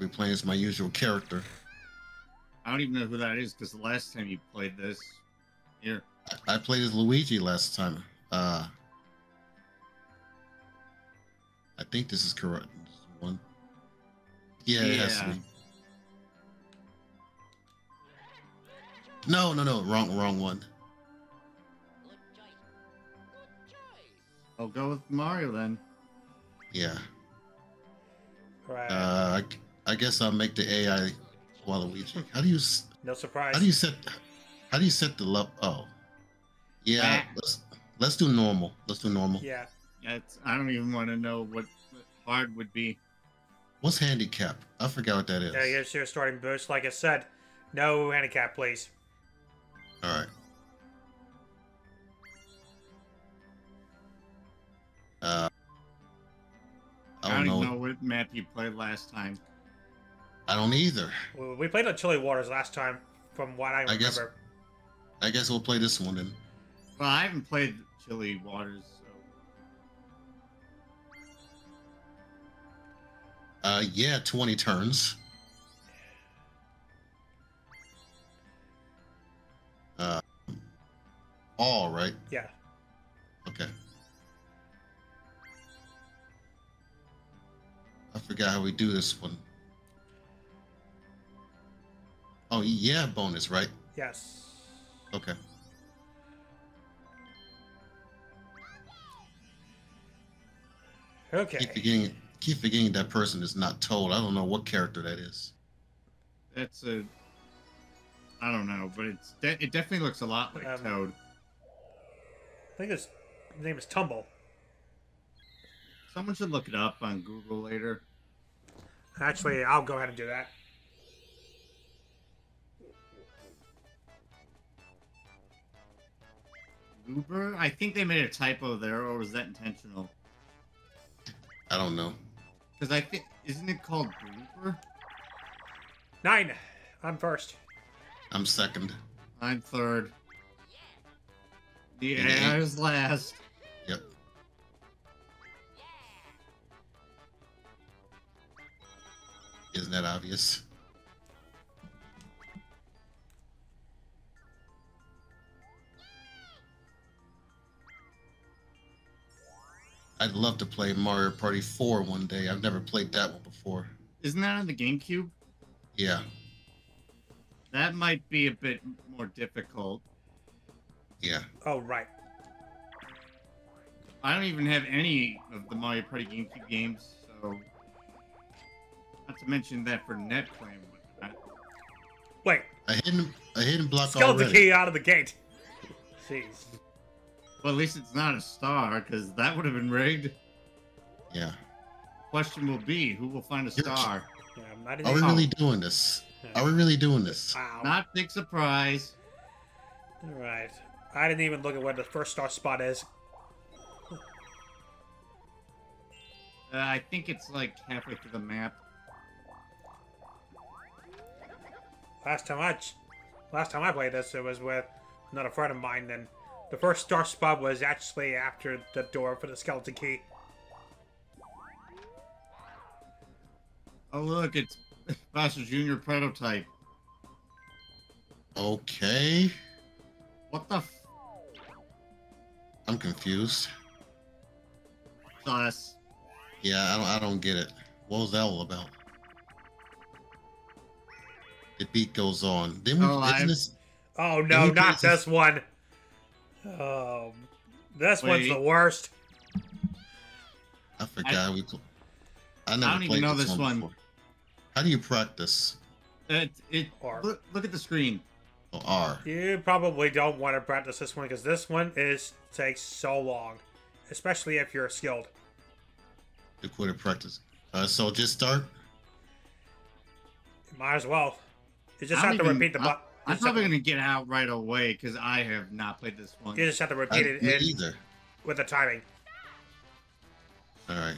be playing as my usual character. I don't even know who that is because the last time you played this, here. I played as Luigi last time. I think this is correct. This is one. Yeah, it has to be. No, wrong one. I'll go with Mario then. Yeah. Right. I guess I'll make the AI Waluigi. How do you? No surprise. How do you set the level? Oh, yeah. Let's do normal. Let's do normal. Yeah. I don't even want to know what hard would be. What's handicap? I forgot what that is. Yeah, here's your starting boost. Like I said, no handicap, please. All right. I don't even know what map you played last time. I don't either. We played on Chilly Waters last time, from what I remember. I guess we'll play this one then. Well, I haven't played Chilly Waters, so... Yeah, 20 turns. All right. Yeah. Okay. I forgot how we do this one. Oh, yeah, bonus, right? Yes. Okay. Okay. Keep forgetting that person is not Toad. I don't know what character that is. That's a... I don't know, but it definitely looks a lot like Toad. I think his name is Tumble. Someone should look it up on Google later. Actually, I'll go ahead and do that. Uber? I think they made a typo there, or was that intentional? I don't know. Because I think... Isn't it called Blooper? 9. I'm first. I'm second. I'm third. The AI is last. Yep. Isn't that obvious? I'd love to play Mario Party 4 one day. I've never played that one before. Isn't that on the GameCube? Yeah. That might be a bit more difficult. Yeah. Oh, right. I don't even have any of the Mario Party GameCube games, so... Not to mention that for net playing with that. Wait. A hidden block Skeleton already. key out of the gate. Jeez. Well, at least it's not a star, because that would have been rigged. Yeah. Question will be, who will find a star? Yeah, Are we really doing this? Are we really doing this? Wow. Not big surprise. Alright. I didn't even look at where the first star spot is. I think it's like halfway through the map. Last time I played this, it was with another friend of mine, and the first star spot was actually after the door for the skeleton key. Oh look, it's Bowser Jr. prototype. Okay. What the I'm confused. Us. Yeah, I don't get it. What was that all about? The beat goes on. Then we, Oh no, not this one. This one's the worst. I forgot. I never don't even played know this this one. one. Before. How do you practice? Look at the screen. Oh, R. You probably don't want to practice this one because this one takes so long, especially if you're skilled. To quit a practice. So just start. Might as well. You just have to repeat the button. I'm probably gonna get out right away because I have not played this one. You just have to repeat it either. With the timing. All right.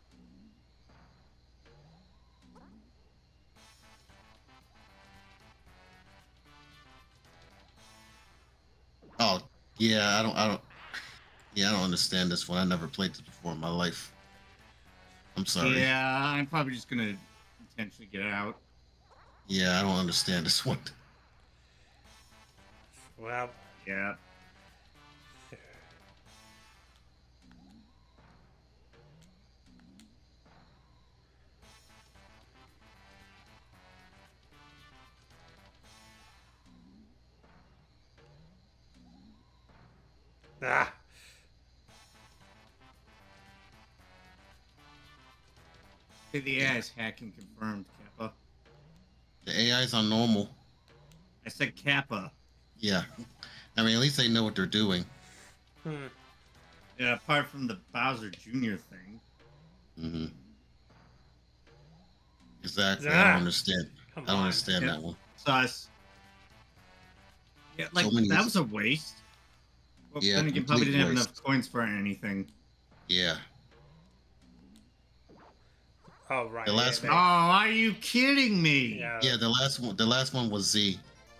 Oh yeah, I don't understand this one. I never played this before in my life. I'm sorry. Yeah, I'm probably just gonna potentially get out. Yeah, I don't understand this one. Well, Yeah. ah. The AI is hacking confirmed, Kappa. The AIs are normal. I said Kappa. Yeah. I mean, at least they know what they're doing. Yeah, apart from the Bowser Jr. thing. Mm-hmm. Exactly. Ah. I don't understand. Come I don't on. understand Yeah. that one. Sus. Yeah, like, So many- that was a waste. Well, Yeah, then again, probably complete didn't have waste. enough coins for anything. Yeah. Oh, right. The last Oh, are you kidding me? Yeah. Yeah, the last one was Z.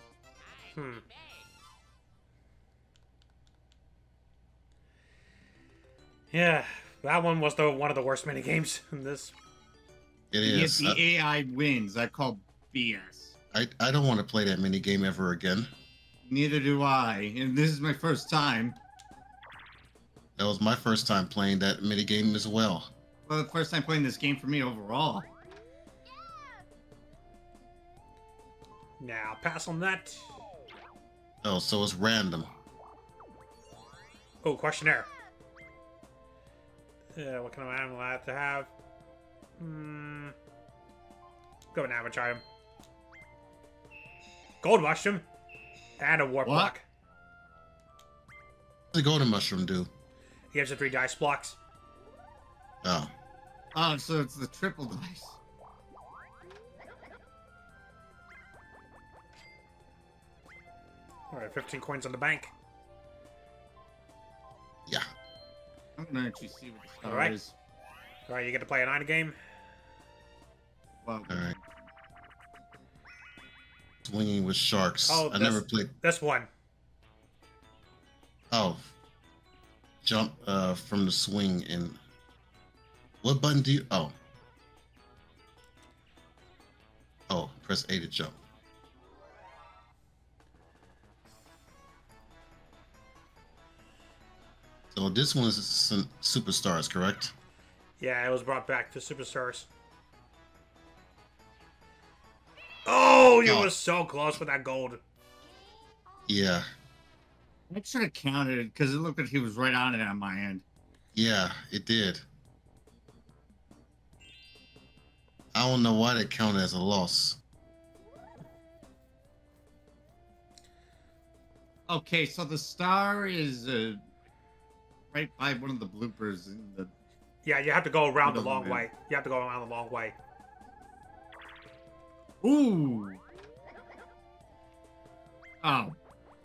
Yeah, that one was one of the worst mini games in this. It Yet is. the AI wins. I call BS. I don't want to play that mini game ever again. Neither do I. And this is my first time. That was my first time playing that mini game as well. Well, the first time playing this game for me overall. Now, pass on that. Oh, so it's random. Oh, questionnaire. What kind of animal I have to have? Go an average item. Gold mushroom. And a warp What? block. What does the golden mushroom do? He gives you 3 dice blocks. Oh. Oh, so it's the triple dice. Alright, 15 coins on the bank. Yeah. I'm gonna actually see what the star Alright. is. Alright, you get to play an item game. Well, Alright. Swinging with sharks. Oh, I never played. This one. Oh. Jump from the swing and. What button do you. Oh. Oh, press A to jump. So this one is Superstars, correct? Yeah, it was brought back to Superstars. Oh, you Oh. were so close with that gold. Yeah. I should have counted it because it looked like he was right on it on my end. Yeah, it did. I don't know why that counted as a loss. Okay, so the star is right by one of the bloopers in the. Yeah, you have to go around the Middle long man. way. You have to go around the long way. Ooh. Oh.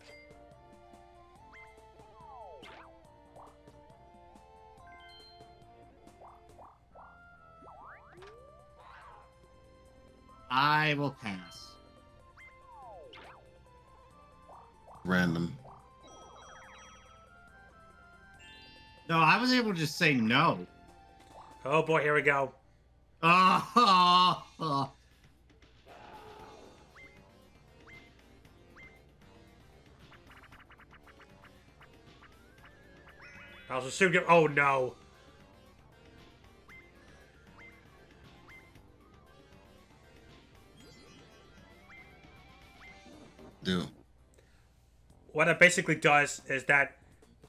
I will pass. Random. No, I was able to just say no. Oh boy, here we go. Oh. I was assuming. Oh no. Do. What it basically does is that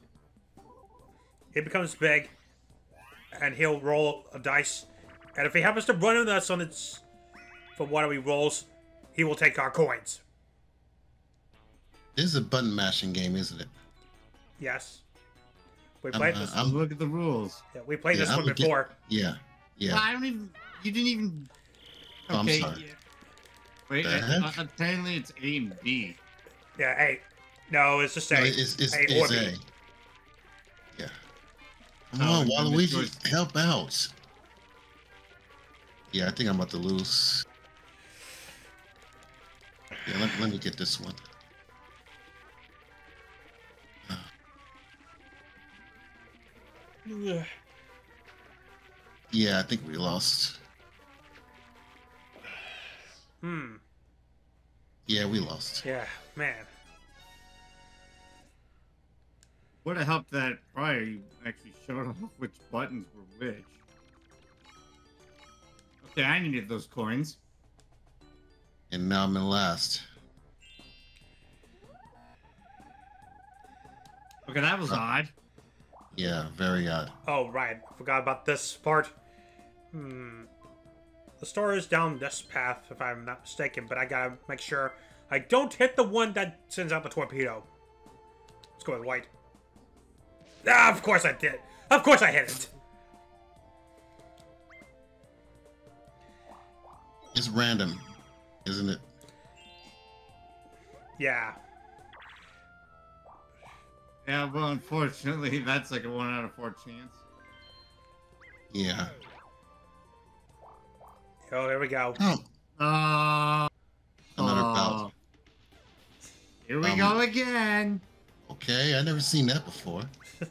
it becomes big, and he'll roll a dice, and if he happens to run into us on its from one of he rolls, he will take our coins. This is a button mashing game, isn't it? Yes. We played this. Look at the rules. Yeah, we played this I'm one looking- before. Yeah. Yeah. I don't even. You didn't even. Oh, I'm Okay. sorry. Yeah. Wait. The heck? Apparently, it's A and B. Yeah, A. No, it's just A. No, it's A or A. B. Yeah. Come Oh, on, then the Waluigi, choice- help out. Yeah, I think I'm about to lose. Yeah, let me get this one. Yeah, I think we lost. Yeah, we lost. Yeah, man. Would have helped that prior you actually showed off which buttons were which. Okay, I needed those coins. And now I'm in last. Okay, that was odd. Yeah, very odd. Oh, right. Forgot about this part. The store is down this path, if I'm not mistaken, but I gotta make sure I don't hit the one that sends out the torpedo. Let's go with white. Ah, of course I did. Of course I hit it. It's random, isn't it? Yeah. Yeah, well, unfortunately, that's like a 1 out of 4 chance. Yeah. Oh, there we go. Oh, another bout. Here we go again. Okay, I never seen that before.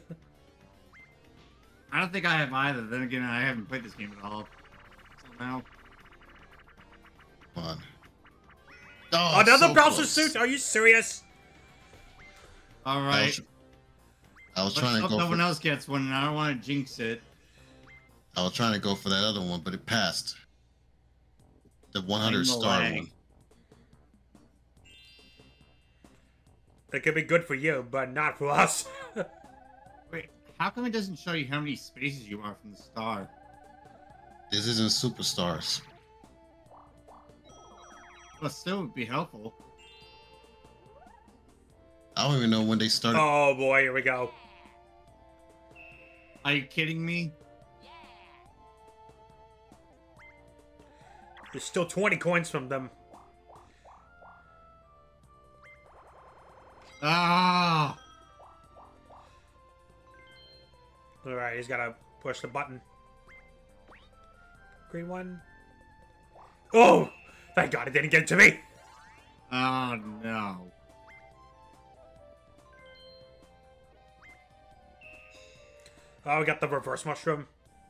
I don't think I have either. Then again, I haven't played this game at all. So now. Come on. Oh, another so Bowser close. suit? Are you serious? All right. I was trying to Let's go hope no for. one else gets one, and I don't want to jinx it. I was trying to go for that other one, but it passed. The 100 star lag. one. It could be good for you, but not for us. Wait, how come it doesn't show you how many spaces you are from the star? This isn't Superstars. Well, still would be helpful. I don't even know when they started. Oh boy, here we go. Are you kidding me? There's still 20 coins from them. Ah! Alright, he's gotta push the button. Green one. Oh! Thank God it didn't get to me! Oh no. Oh, we got the reverse mushroom.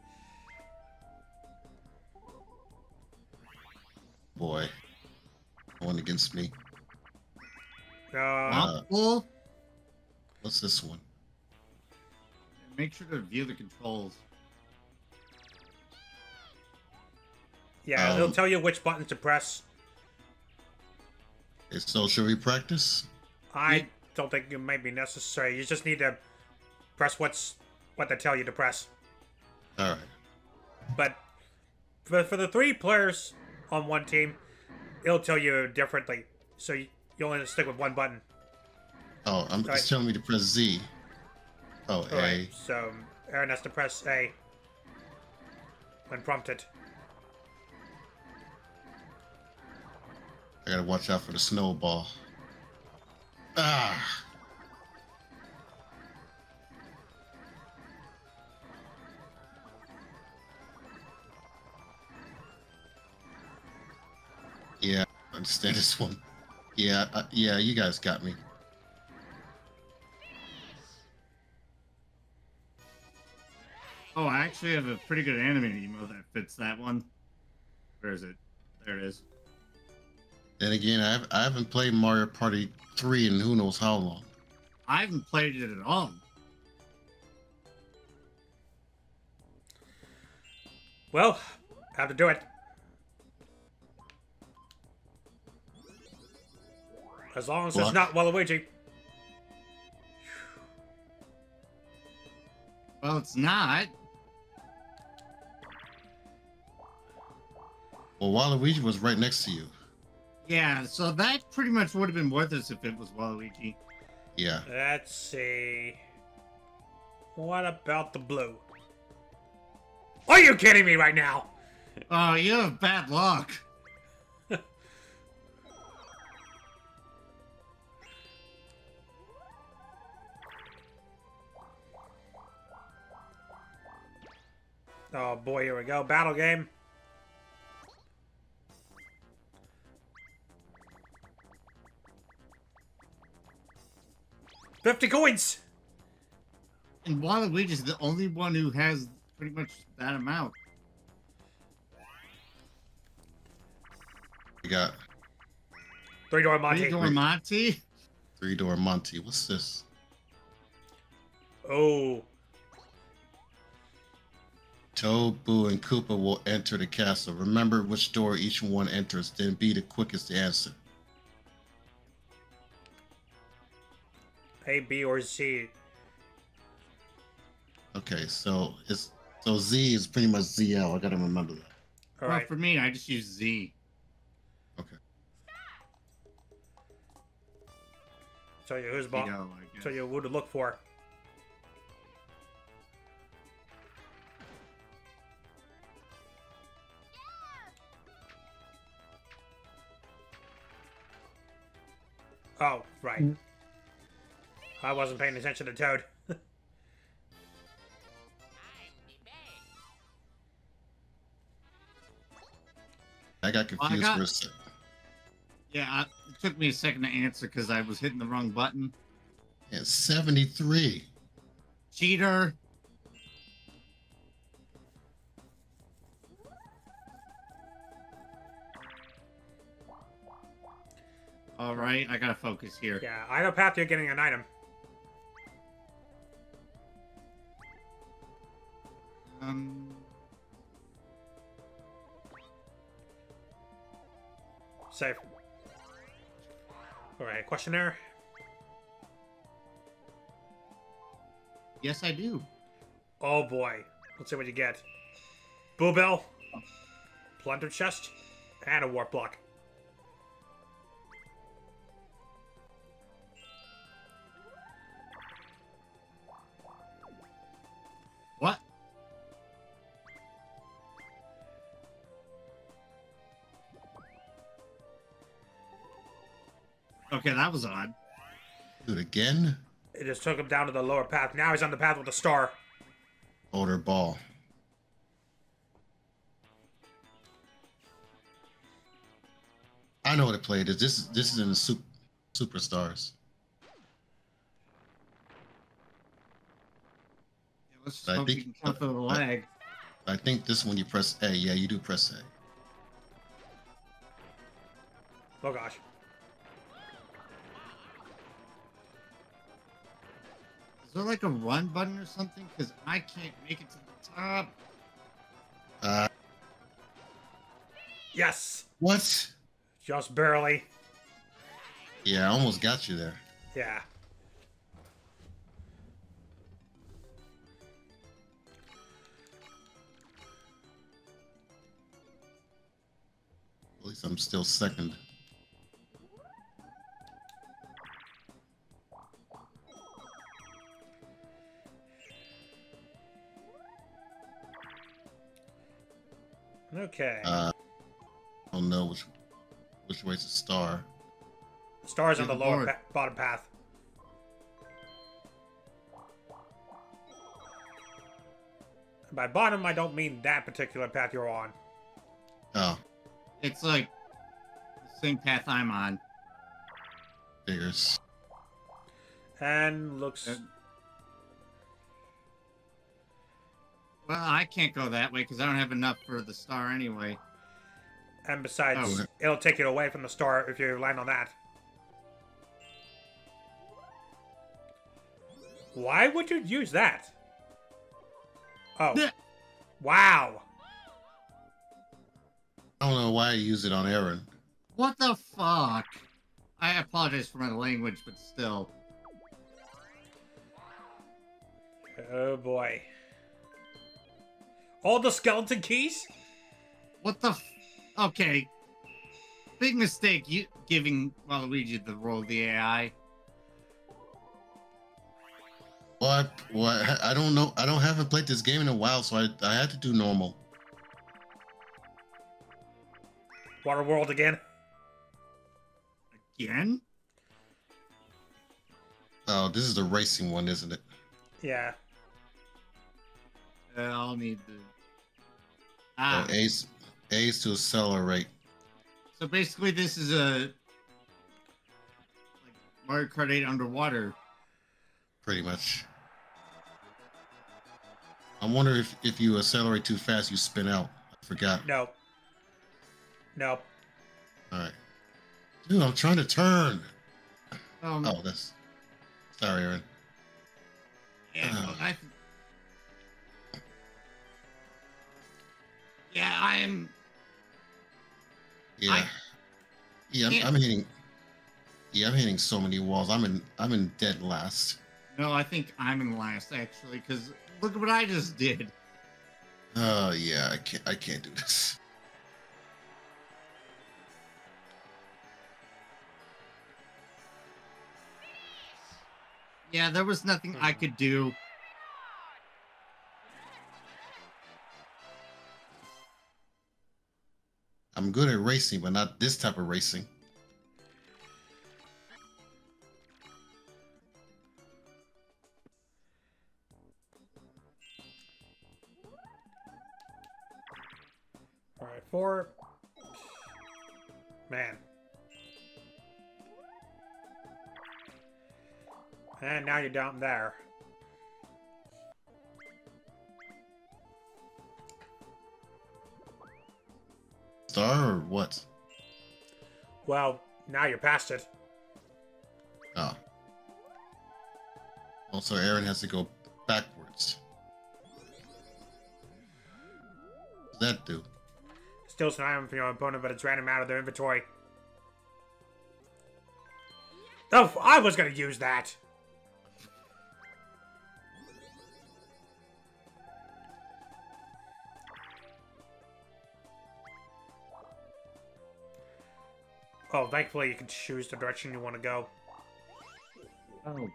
Boy. One against me. Well, What's this one? make sure to view the controls. Yeah, it'll tell you which button to press. So should we practice? I don't think it might be necessary. You just need to press what they tell you to press. All right. But for the 3 players on one team, it'll tell you differently. So you only stick with one button. Oh, it's telling me to press Z. Oh, A. Alright, so Aaron has to press A when prompted. I gotta watch out for the snowball. Ah! Yeah, I understand this one. Yeah, yeah, you guys got me. Oh, I actually have a pretty good animated emote that fits that one. Where is it? There it is. Then again, I haven't played Mario Party 3 in who knows how long. I haven't played it at all. Well, have to do it. As long as it's not Waluigi. Well, it's not. Well, Waluigi was right next to you. Yeah, so that pretty much would have been worth it if it was Waluigi. Yeah. Let's see. What about the blue? Are you kidding me right now? Oh, you have bad luck. Oh boy, here we go. Battle game. $50 coins! And Waluigi's the only one who has pretty much that amount. We got Three-door Monty. Three-door Monty? three-door Monty. What's this? Oh. Toad, Boo, and Koopa will enter the castle. Remember which door each one enters, then be the quickest to answer. A, B, or Z. Okay, so Z is pretty much ZL. I gotta remember that. All Well, right. for me, I just use Z. Okay. So you who's boss? Zito, I guess. So you who to look for? Oh, right. I wasn't paying attention to Toad. I got confused for a second. Yeah, it took me a second to answer because I was hitting the wrong button. Yeah, 73. Cheater. All right, I gotta focus here. Yeah, I know path you're getting an item. Safe. Alright, questionnaire. Yes, I do. Oh boy. Let's see what you get. Boo Bell. Plunder chest. And a warp block. What? Okay, that was odd. Do it again. It just took him down to the lower path. Now he's on the path with a star. Older ball. I know what to play. This is in the Superstars. Yeah, let's just I hope think- we can count for the lag. I think this one you press A. Yeah, you do press A. Oh gosh. Is there like a run button or something? Because I can't make it to the top. Yes! What? Just barely. Yeah, I almost got you there. Yeah. At least I'm still second. Okay. I don't know which way's a star. Stars on Yeah, the the lower board. bottom path. By bottom, I don't mean that particular path you're on. Oh, It's like the same path I'm on. figures. And looks... Well, I can't go that way because I don't have enough for the star anyway. And besides, Oh. it'll take you away from the star if you land on that. Why would you use that? Oh. Yeah. Wow. I don't know why I use it on Aaron. What the fuck? I apologize for my language, but still. Oh boy. All the skeleton keys? What the Okay. Big mistake you giving Waluigi the role of the AI. What? I don't know. Haven't played this game in a while, so I had to do normal. Water World again? Again? Oh, this is the racing one, isn't it? Yeah. I'll need the... Oh, A's to accelerate. So basically this is a... like Mario Kart 8 underwater. Pretty much. I wonder if you accelerate too fast, you spin out. I forgot. No. No. All right. Dude, I'm trying to turn. Oh, that's... Sorry, Aaron. Yeah, I'm... Yeah. I'm hitting... Yeah, I'm hitting so many walls. I'm in dead last. No, I think I'm in last, actually, because look at what I just did. Oh, yeah, I can't do this. Yeah, there was nothing I could do. I'm good at racing, but not this type of racing. All right, 4. Man. And now you're down there. Star or what? Well, now you're past it. Oh. Also, Aaron has to go backwards. What does that do? Steals an item from your opponent, but it's random out of their inventory. Oh, I was gonna use that. Oh, thankfully you can choose the direction you want to go. Oh.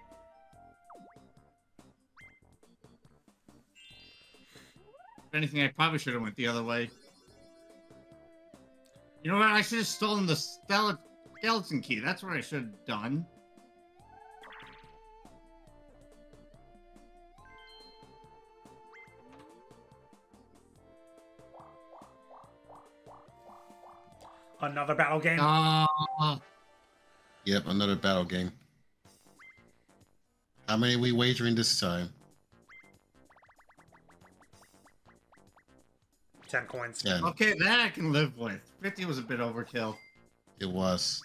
If anything, I probably should have went the other way. You know what? I should have stolen the skeleton key. That's what I should have done. Another battle game? Yep, another battle game. How many are we wagering this time? 10 coins. 10. Okay, that I can live with. 50 was a bit overkill. It was.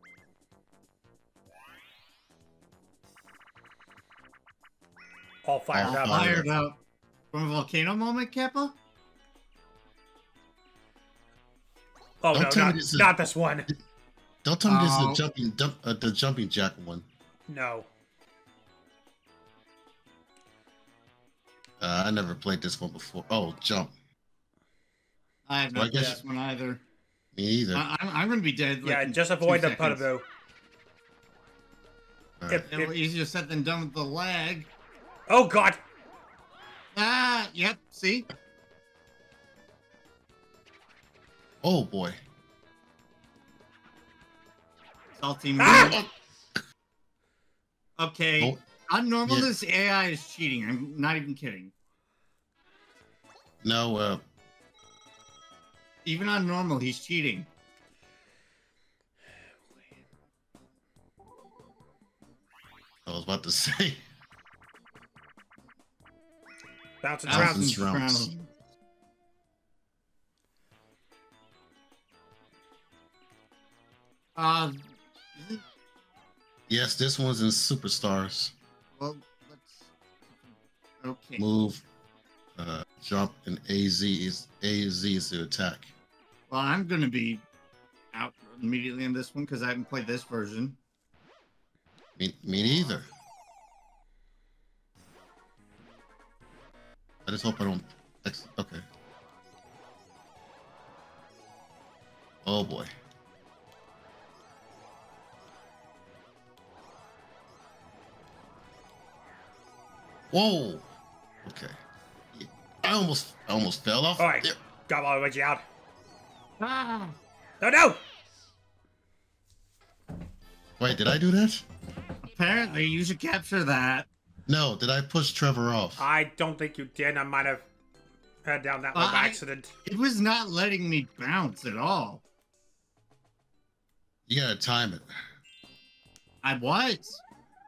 All fired up. Fired up. From a volcano moment, Kappa? Oh, Don't no, tell me not this one. Don't tell me this is the jumping jack one. No. I never played this one before. Oh, jump. I have not played this one either. Me either. I'm going to be dead. Yeah, like, just avoid the Puttaboo. Right. Easier said than done with the lag. Oh, God. Ah, yep, see? Oh, boy. Salty man. Okay. Oh, On normal, yeah. this AI is cheating. I'm not even kidding. No, Even on normal, he's cheating. I was about to say. Bounce and Bounce trounce. and trounce. Is it? Yes, this one's in Superstars. Well, let's... Okay. Move, jump, and AZ is the attack. Well, I'm going to be out immediately in this one because I haven't played this version. Me neither. I just hope I don't... Okay. Oh, boy. Whoa. Okay. Yeah. I almost fell off. All right. There. Got Waluigi out. Ah! No, no! Wait, did I do that? Apparently, you should capture that. No, did I push Trevor off? I don't think you did. I might have had down that one by accident. It was not letting me bounce at all. You gotta time it. I was.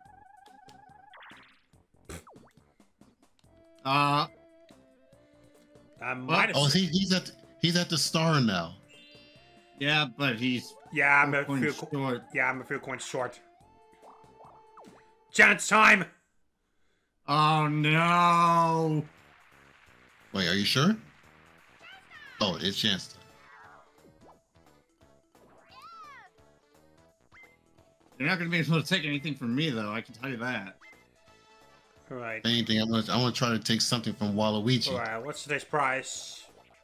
I might have. Oh, he's at the star now. Yeah, but he's Yeah, I'm 4 a points few. short. Yeah, I'm a few coins short. Chance time. Oh no! Wait, are you sure? Oh, it's chance. You're not going to be able to take anything from me, though. I can tell you that. All right. Anything? I'm gonna try to take something from Waluigi. All right. What's today's price?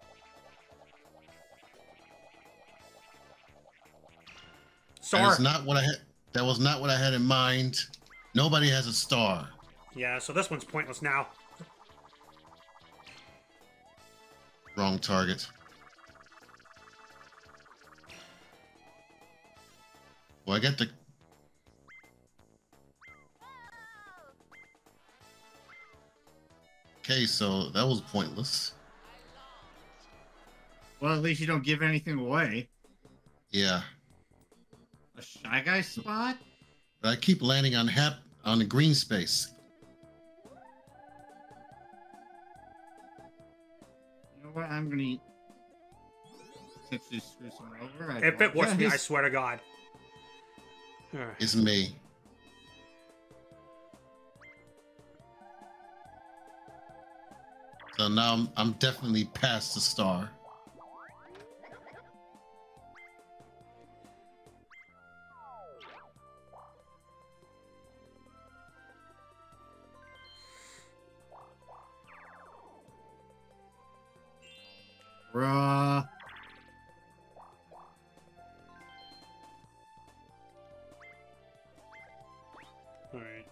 That's Star. not what I had. That was not what I had in mind. Nobody has a star. Yeah. So this one's pointless now. Wrong target. Well, I got the. Okay, so that was pointless. Well, at least you don't give anything away. Yeah, A Shy Guy spot? but I keep landing on the green space. You know what? I'm going to essentially screw someone over. I If it was me, I apologize. swear to God. All right. It's me. So now I'm definitely past the star. Bruh. All right.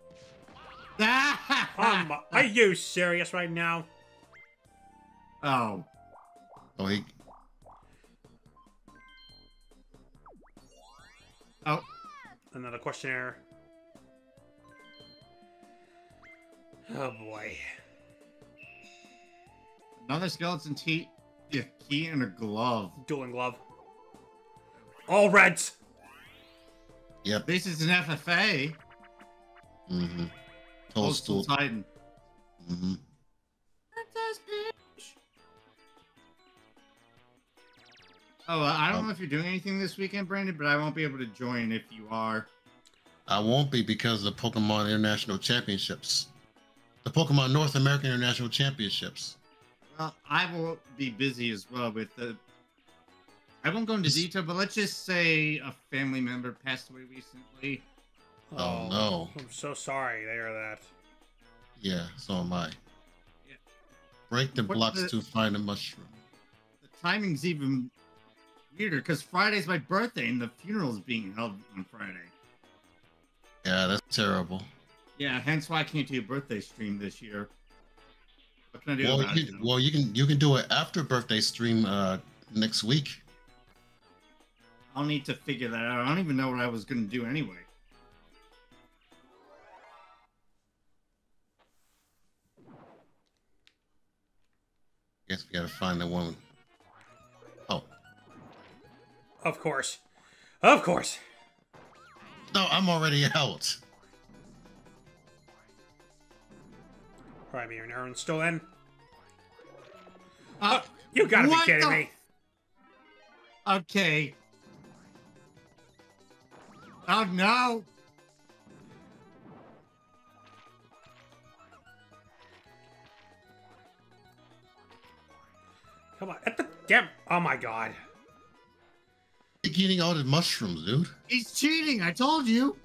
Ah! Are you serious right now? Oh. Oh, he. Oh. Another questionnaire. Oh boy. Another skeleton key and a glove. Dueling glove. All reds. Yep. This is an FFA. Mm-hmm. Postal Toadstool. Titan. Mm-hmm. Oh, I don't know if you're doing anything this weekend, Brandon, but I won't be able to join if you are. I won't be because of the Pokemon International Championships. The Pokemon North American International Championships. Well, I will be busy as well with the... I won't go into detail, but let's just say a family member passed away recently. Oh, no. I'm so sorry to hear that. Yeah, so am I. Yeah. Break the What's blocks the- to find a mushroom. The timing's even weirder, because Friday's my birthday, and the funeral's being held on Friday. Yeah, that's terrible. Yeah, hence why I can't do a birthday stream this year. What can I do Well, about it? Though? you can do it after birthday stream next week. I'll need to figure that out. I don't even know what I was going to do anyway. Guess we gotta find the one. Oh, Of course. Of course. no, I'm already out. All right, me and Aaron still in. Uh, You gotta be what kidding the- me. Okay. Oh no! Come on. At the damn. Oh my God. You're getting all the mushrooms, dude. He's cheating! I told you!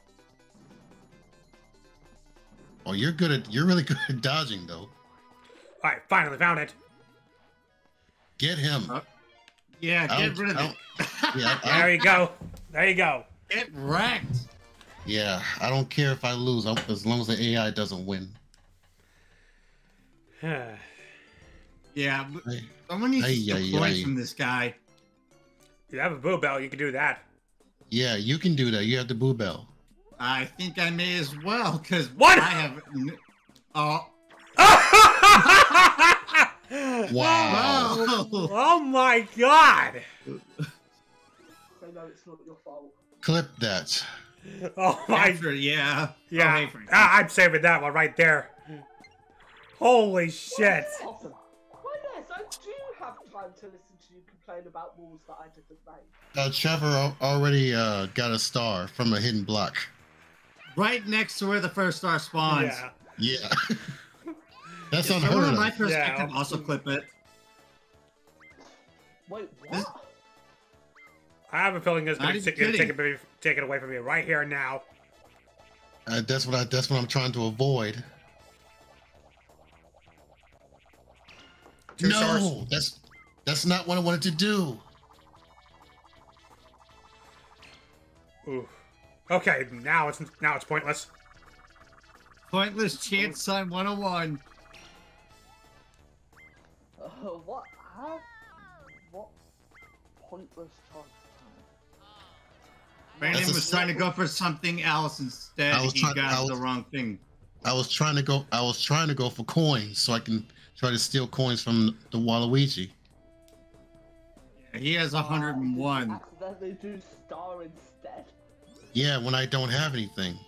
Oh, you're really good at dodging, though. All right, finally found it. Get him. Yeah, I get don't- rid of I it. Yeah, There you go. There you go. Get wrecked! Yeah, I don't care if I lose, as long as the AI doesn't win. Yeah, but Hey, someone needs to Ay, steal ay, points ay. from this guy. You have a boo bell, you can do that. yeah, you can do that. You have the boo bell. I think I may as well, because What? I have... Oh. Wow. Oh. Oh my God. They know it's not your fault. Clip that. Oh my. After, yeah. Yeah. Oh, hey, Frank. I'm saving that one right there. Holy shit. Awesome. Why yes, I do have time to listen to you complain about walls that I didn't make. Trevor already got a star from a hidden block. Right next to where the first star spawns. Yeah. Yeah. That's If unheard someone on of. my perspective Yeah. also clip it. Wait, This- what? I have a feeling it's going Not to even take it away from me right here and now. That's what I'm trying to avoid. Two No, stars. that's not what I wanted to do. Ooh. Okay, now it's pointless. Pointless chance sign 101. What? How? What? Pointless chance Brandon That's a was trying to go for something else instead. He got the wrong thing. I was trying to go for coins so I can try to steal coins from the Waluigi. Yeah, he has 101. accidentally do star instead. Yeah, when I don't have anything.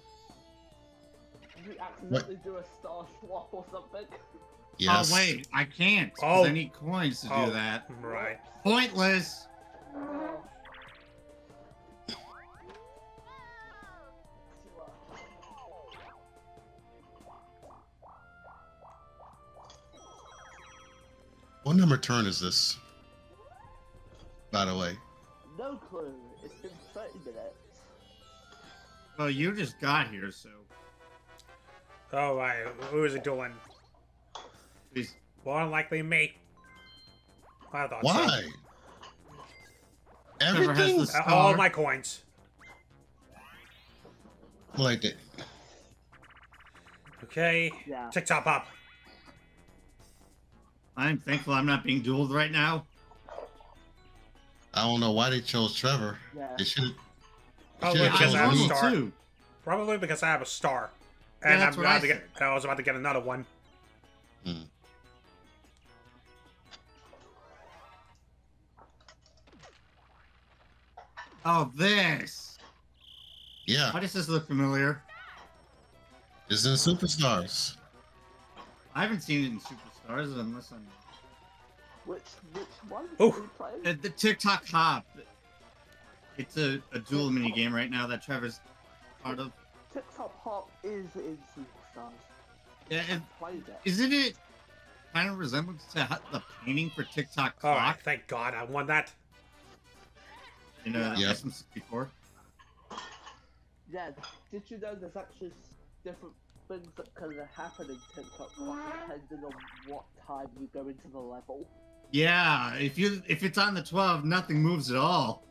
You accidentally do a star swap or something. Yes. Oh wait, I can't. 'Cause Oh. I need coins to do that. Right. Pointless. What number turn is this? By the way. No clue. It's been 30 minutes. Well, you just got here, so Oh, right. Who is it doing? please. More than likely me. I thought Why? Trevor has Everything the so. star. All my coins. like it. Okay. Yeah. TikTok up. I'm thankful I'm not being dueled right now. I don't know why they chose Trevor. Yeah. They should. Oh, They look, should because have I have a chose me. star. too. Probably because I have a star. Yeah, And that's what I I was about to get another one. Hmm. Oh, this. Yeah, Why does this look familiar? it's in Superstars. I haven't seen it in Superstars unless I'm Which one? Oh. Did you play? the TikTok Hop. It's a duel mini game right now that Trevor's part of. TikTok Hop is in Superstars. Yeah, and I played it. isn't it kind of resemblance to the painting for TikTok Oh, Clock thank God I won that. in Yep. SM64? Yeah, did you know there's actually different things that can happen in TikTok depending on what time you go into the level? Yeah, if it's on the 12, nothing moves at all.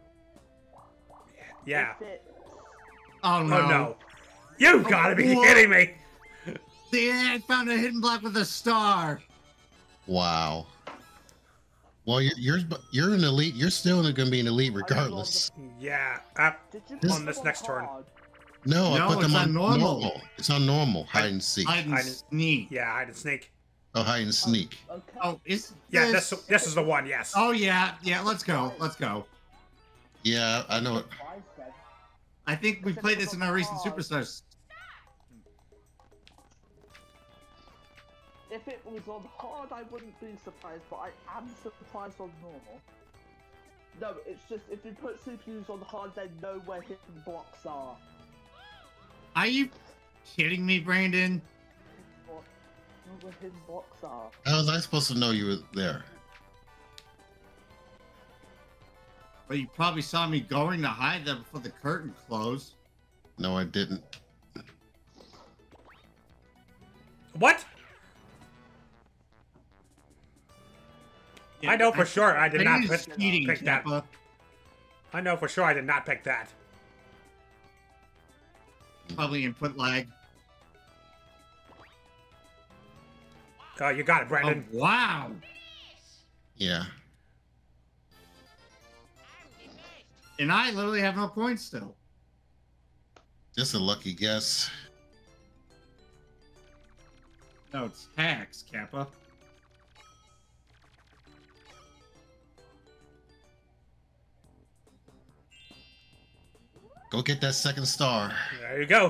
Yeah. If it, Oh no! Oh no. You gotta be what? kidding me. Yeah, I found a hidden block with a star. Wow. Well, you're an elite. You're still going to be an elite regardless. Yeah. did you This- put On this them next turn. hard? No, I No, put them it's on on normal. It's on normal. Hide and seek. Hide and Hide and- sneak. Yeah, hide and sneak. Oh, hide and sneak. Okay. Oh, is Yeah, this? this is the one, yes. Oh yeah. Let's go. Yeah, I know it. Surprise then. I think we played this in our recent Superstars. If it was on hard, I wouldn't be surprised, but I am surprised on normal. No, it's just if you put CPUs on hard, they know where hidden blocks are. Are you kidding me, Brandon? Know where hidden blocks are. How was I supposed to know you were there? Well, you probably saw me going to hide them before the curtain closed. No, I didn't. What? Yeah, I know for sure I did not Brandon's cheating, pick that. Kappa. I know for sure I did not pick that. Probably input lag. Oh, you got it, Oh, Brandon. wow. Yeah. And I literally have no points still. Just a lucky guess. No, it's hacks, Kappa. Go get that second star. There you go.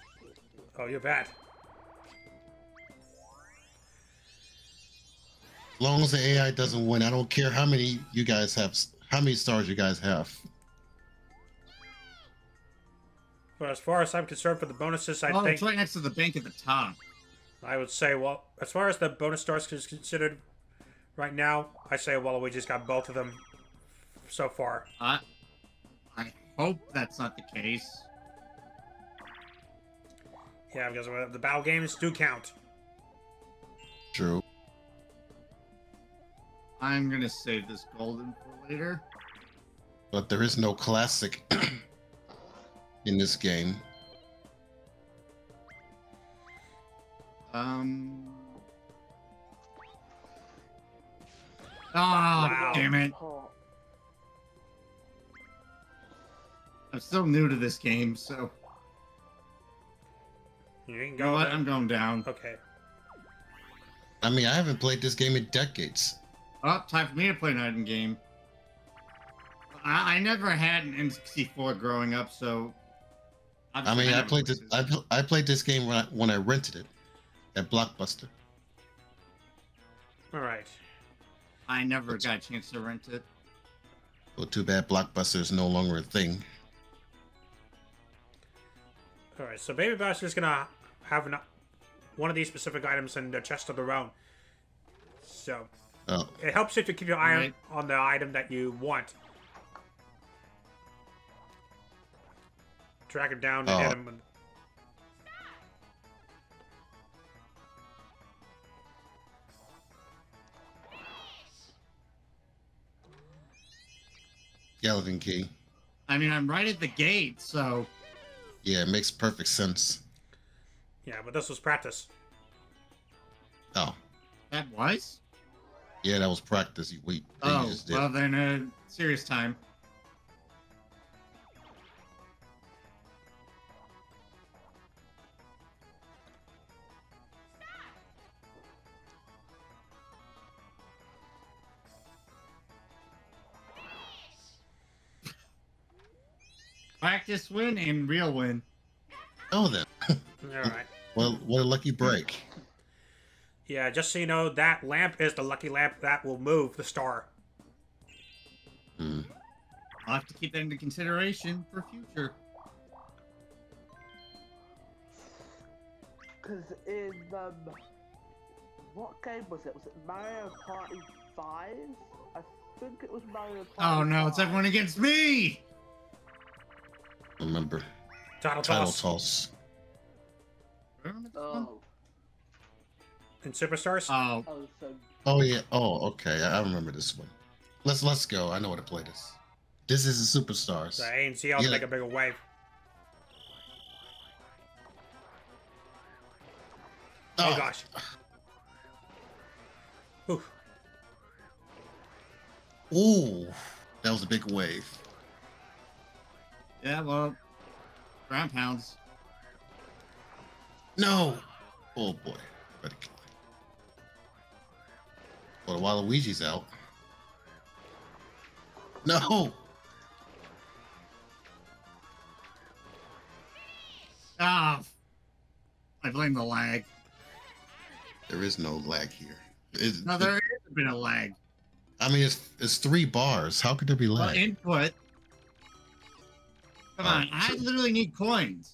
Oh, you're bad. long as the AI doesn't win, I don't care how many you guys have, how many stars you guys have. But as far as I'm concerned for the bonuses, I think it's right next to the bank at the top. I would say, well, as far as the bonus stars is considered right now, I say Waluigi's got both of them so far. I hope that's not the case. Yeah, because the battle games do count. True. I'm gonna save this golden for later. But there is no classic in this game. Wow. Damn it. I'm still new to this game, so... You can You go. know what? I'm going down. Okay. I mean, I haven't played this game in decades. Oh, time for me to play an item game. I never had an N64 growing up, so... I mean, I played this. I played this game when I rented it at Blockbuster. All right. I never got a chance to rent it. Well, too bad Blockbuster is no longer a thing. All right. So Baby Bowser's gonna have one of these specific items in the chest of their own. So it helps if you keep your eye on the item that you want. Track him down and hit him. Skeleton key. I mean, I'm right at the gate, so... Yeah, it makes perfect sense. Yeah, but this was practice. Oh. That was? Yeah, that was practice. You just did. Well then, serious time. Practice win and real win. Oh, then. All right. Well, what a lucky break. Yeah, just so you know, that lamp is the lucky lamp that will move the star. Hmm. I'll have to keep that into consideration for future. Because in, what game was it? Was it Mario Party 5? I think it was Mario Party Oh no, 5. it's everyone against me! Remember. Title Title toss. toss. Oh. And Superstars? Oh. Oh, so... Oh yeah. Oh, okay. I remember this one. Let's go. I know how to play this. This is the Superstars. So A and C all make a bigger wave. Oh gosh. Ooh. Ooh, that was a big wave. Yeah, well, ground pounds. No. Oh boy. Better kill it. Well, Waluigi's out. No. Ah, I blame the lag. There is no lag here. No, there hasn't been a lag. I mean, it's 3 bars. How could there be Well, lag? input. Come on, I literally need coins.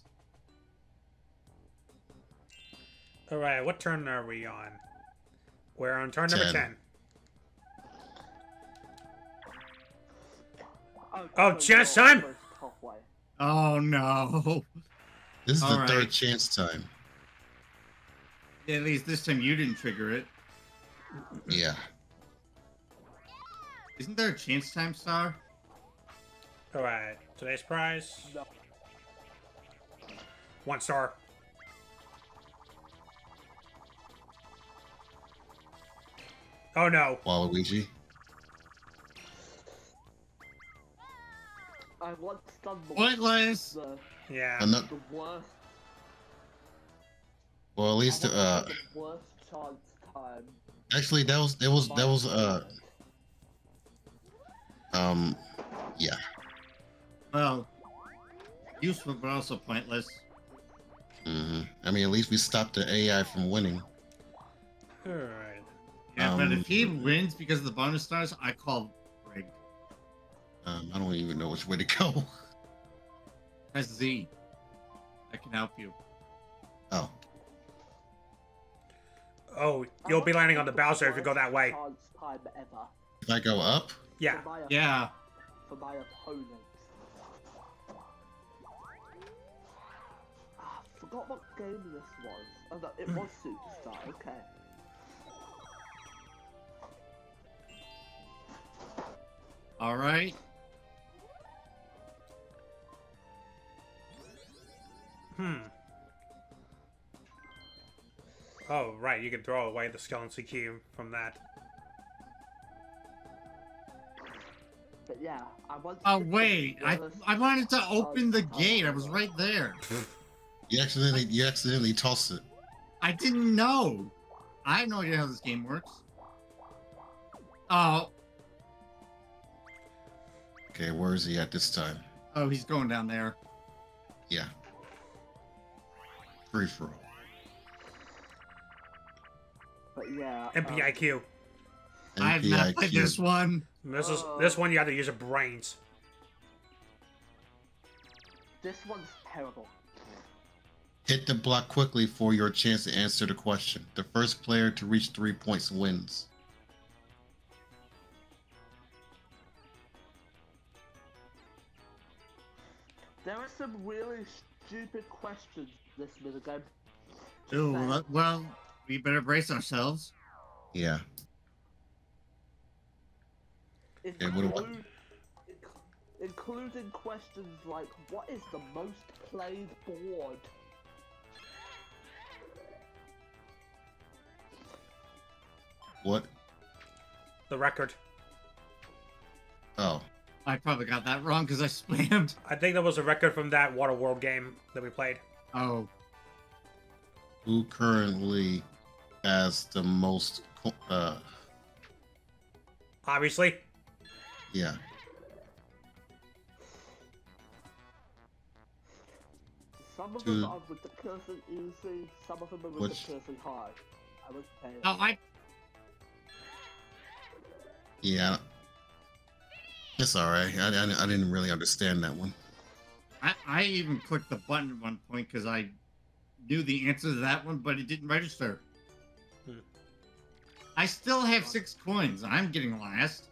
All right, what turn are we on? We're on turn number 10. Oh, chance time! Oh no. This is the All third right. chance time. At least this time you didn't trigger it. Yeah. Isn't there a chance time star? All right, today's prize. No. 1 star. Oh no. Waluigi. I once done Pointless. Yeah. I'm not, the worst. well, at least the worst chance time. actually that was yeah. Well, useful but also pointless. I mean, at least we stopped the AI from winning. All right. Yeah, But if he wins because of the bonus stars, I call rigged. I don't even know which way to go. Press Z. I can help you. Oh, Oh, you'll be landing on the Bowser if you go that way. Time ever if I go up, Yeah. Yeah. for my opponent. I forgot what game this was. Oh, no, it was Superstar. Okay. All right. Oh, right. You can throw away the skeleton key from that. But yeah, I want. Oh wait, I wanted to open the gate. I was right there. you accidentally toss it. I didn't know. I have no idea how this game works. Oh. Okay, where is he at this time? Oh, he's going down there. Yeah. Free for all. But yeah. MPIQ. I have not played this one. This one you have to use your brains. This one's terrible. Hit the block quickly for your chance to answer the question. The first player to reach 3 points wins. There are some really stupid questions this minigame. Ooh, well, we better brace ourselves. Yeah. Including questions like, what is the most played board? What? The record. Oh. I probably got that wrong because I spammed. I think that was a record from that Waterworld game that we played. Oh. Who currently has the most? Obviously. Yeah. Some of them are ridiculously easy, some of them are ridiculously hard. I would say. Oh, Yeah. It's alright. I didn't really understand that one. I even clicked the button at one point because I knew the answer to that one, but it didn't register. I still have 6 coins. I'm getting last.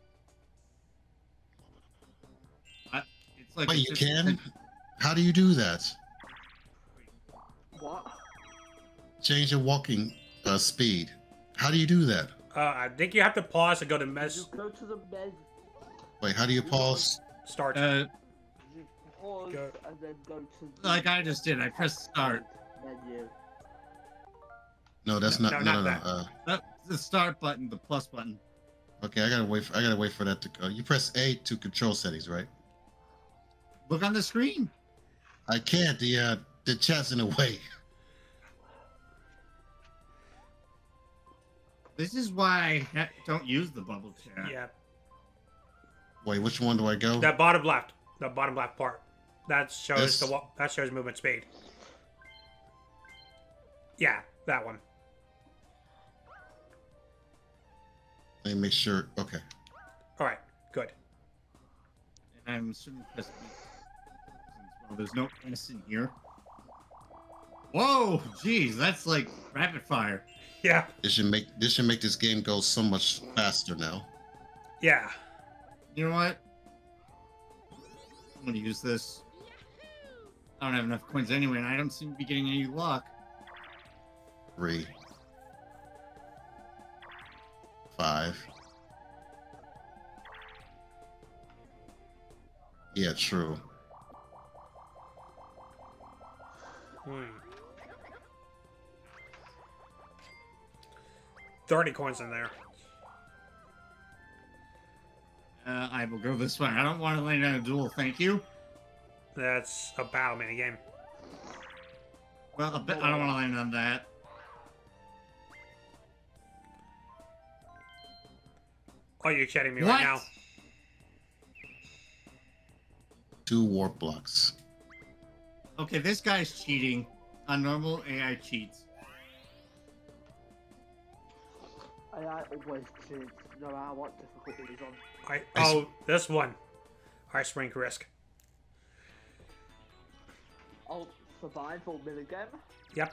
It's like Wait, you can? How do you do that? What? Change your walking speed. How do you do that? I think you have to pause and go to You mess. go to the menu. Wait, how do you pause? Start. You pause and then go to the like I just did. I pressed start. menu. No, that's not. No, No, not no, no. That's the start button, the plus button. Okay, I gotta wait for that to. You press A to control settings, right? Look on the screen. I can't. The chat's in the way. This is why I don't use the bubble chat. Yeah. Wait, which one do I go? That bottom left. The bottom left part. That shows This? that shows movement speed. Yeah, that one. Let me make sure. Okay. All right. Good. And I'm assuming press B. Well, there's no S in here. Whoa, geez, that's like rapid fire. Yeah. This should make this game go so much faster now. Yeah. You know what? I'm gonna use this. I don't have enough coins anyway, and I don't seem to be getting any luck. 3, 5. Yeah, true. 30 coins in there. I will go this way. I don't want to land on a duel, thank you. That's a battle mini game. Well, I don't want to land on that. Oh, you're kidding me What? right now. 2 warp blocks. Okay, this guy's cheating. On normal, AI cheats. AI always kids, no matter what difficulty is on. Oh, this one. High spring risk. Oh, survival minigame? Yep.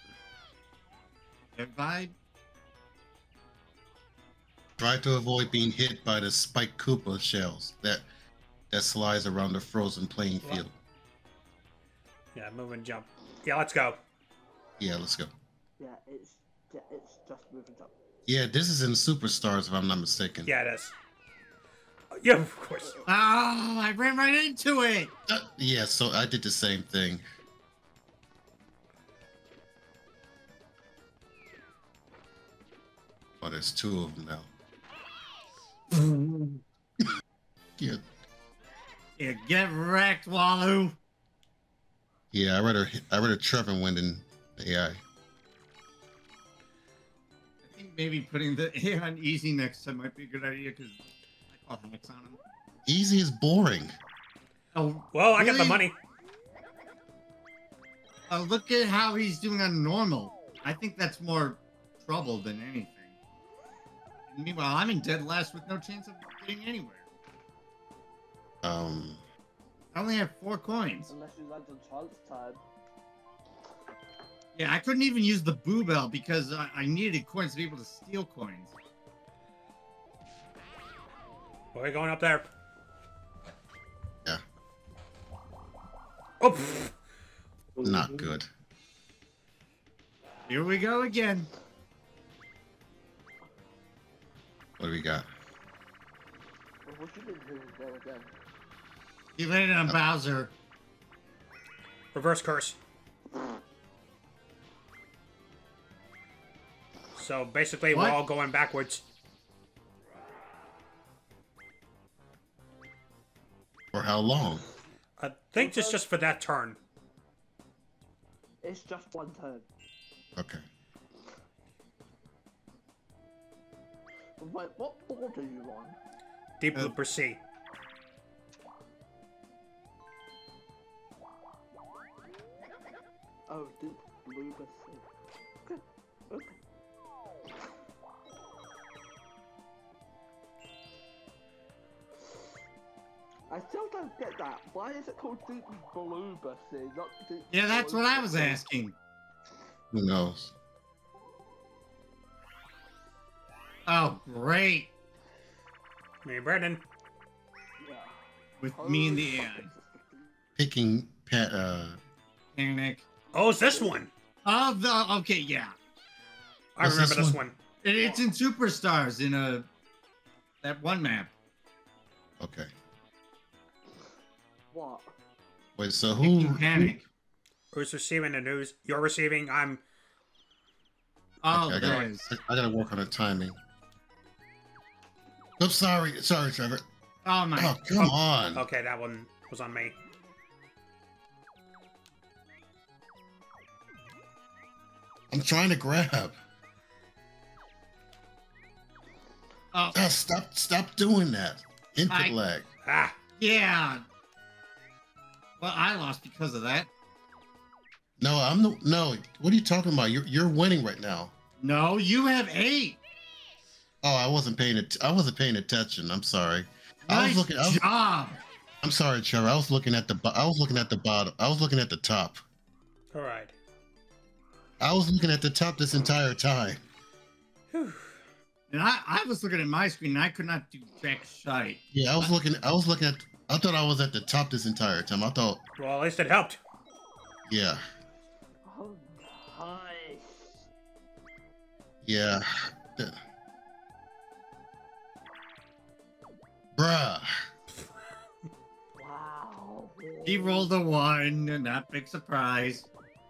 Vibe. Try to avoid being hit by the spiked Koopa shells that slides around the frozen playing field. Yeah, move and jump. Yeah, let's go. Yeah, let's go. Yeah, it's just moving up. Yeah, this is in Superstars, if I'm not mistaken. Yeah, it is. Yeah, of course. Oh, I ran right into it. Yeah, so I did the same thing. Oh, there's two of them now. Yeah. Yeah, get wrecked, Waloo. Yeah, I rather Trevor win than the AI. I think maybe putting the AI on easy next time might be a good idea because I call hacks on him. Easy is boring. Oh, Well, I got the really? money. Look at how he's doing on normal. I think that's more trouble than anything. And meanwhile, I'm in dead last with no chance of getting anywhere. I only have 4 coins. Unless you land on chance time. Yeah, I couldn't even use the boo bell because I needed coins to be able to steal coins. We're going up there. Yeah, Oh, pfft. not good. Here we go again. What do we got? What you been doing there again? He landed on Bowser. Reverse curse. So basically, What? we're all going backwards. For how long? I think it's just for that turn. It's just one turn. Okay. Wait, what board are you on? Deep Blooper Sea. Oh, Deep Blooper Sea. Okay. Okay. I still don't get that. Why is it called Deep Blooper Sea, not Deep Yeah, that's what I Blooper was Sea? asking. Who knows? Oh, great. Me and Brandon. Yeah. With me and the AI. Picking Panic. Oh, it's this one. Oh, okay, yeah. I What's remember this this one? one. It's in Superstars in that one map. Okay. What? Wait, so Picking who? Panic. Who's receiving the news? You're receiving. I'm. Oh, Okay, there it is. I gotta work on the timing. I'm sorry, Trevor. Oh my. Oh, come on. Okay, that one was on me. I'm trying to grab. Oh, Stop doing that. Input lag. Ah. yeah. Well, I lost because of that. No, no. What are you talking about? You're winning right now. No, you have 8. Oh, I wasn't paying attention. I'm sorry. Nice job. I'm sorry, Trevor. I was looking at the bottom. I was looking at the top. All right. I was looking at the top this entire time. Whew. And I was looking at my screen and I could not do jack shite. Yeah, I was looking at. I thought I was at the top this entire time. I thought. Well, at least it helped. Yeah. Oh, nice. Yeah. Bruh. Wow. He rolled a 1, not big surprise.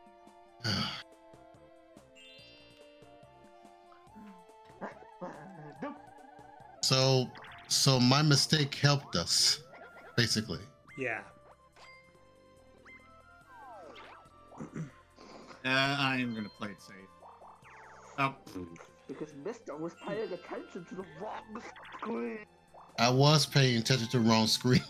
So my mistake helped us, basically. Yeah. I am gonna play it safe. Oh, Because Mister was paying attention to the wrong screen. I was paying attention to the wrong screen.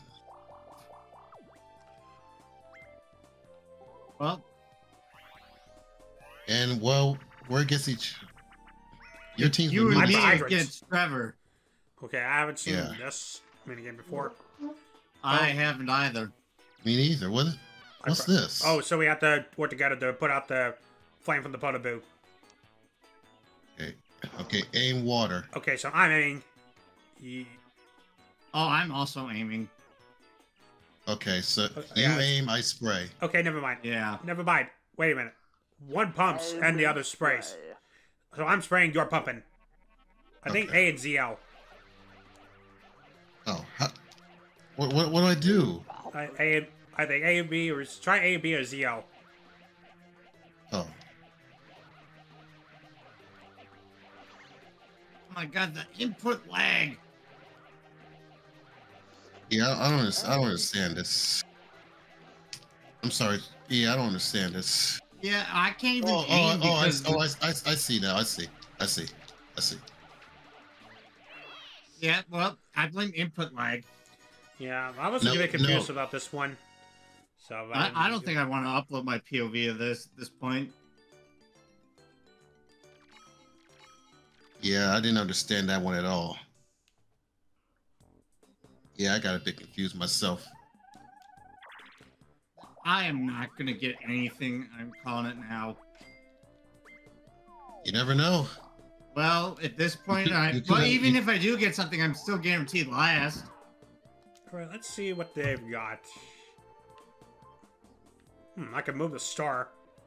well, And well, where gets each? Your team's You with and me. me Hydrants. against Trevor. Okay, I haven't seen Yeah. this minigame before. I haven't either. Me neither. What's this? Oh, so we have to work together to put out the flame from the Potaboo. Okay. Okay. Aim water. Okay, so I'm aiming. Oh, I'm also aiming. Okay. So you yeah. aim, I spray. Okay, never mind. Yeah. Never mind. Wait a minute. One pumps and the other sprays. So I'm spraying, you're pumping. I think Okay. A and ZL. Oh. What do I do? I think A and B, or try A and B or ZL. Oh. Oh my god, the input lag. Yeah, I don't understand this. I'm sorry. Yeah, I don't understand this. Yeah, I can't even aim because... I see now. I see. Yeah, well, I blame input lag. Yeah, I was No, a bit confused no. about this one. So I don't think I want to upload my POV of this point. Yeah, I didn't understand that one at all. Yeah, I got a bit confused myself. I am not going to get anything. I'm calling it now. You never know. Well, at this point, even if I do get something, I'm still guaranteed last. Alright, let's see what they've got. I can move the star.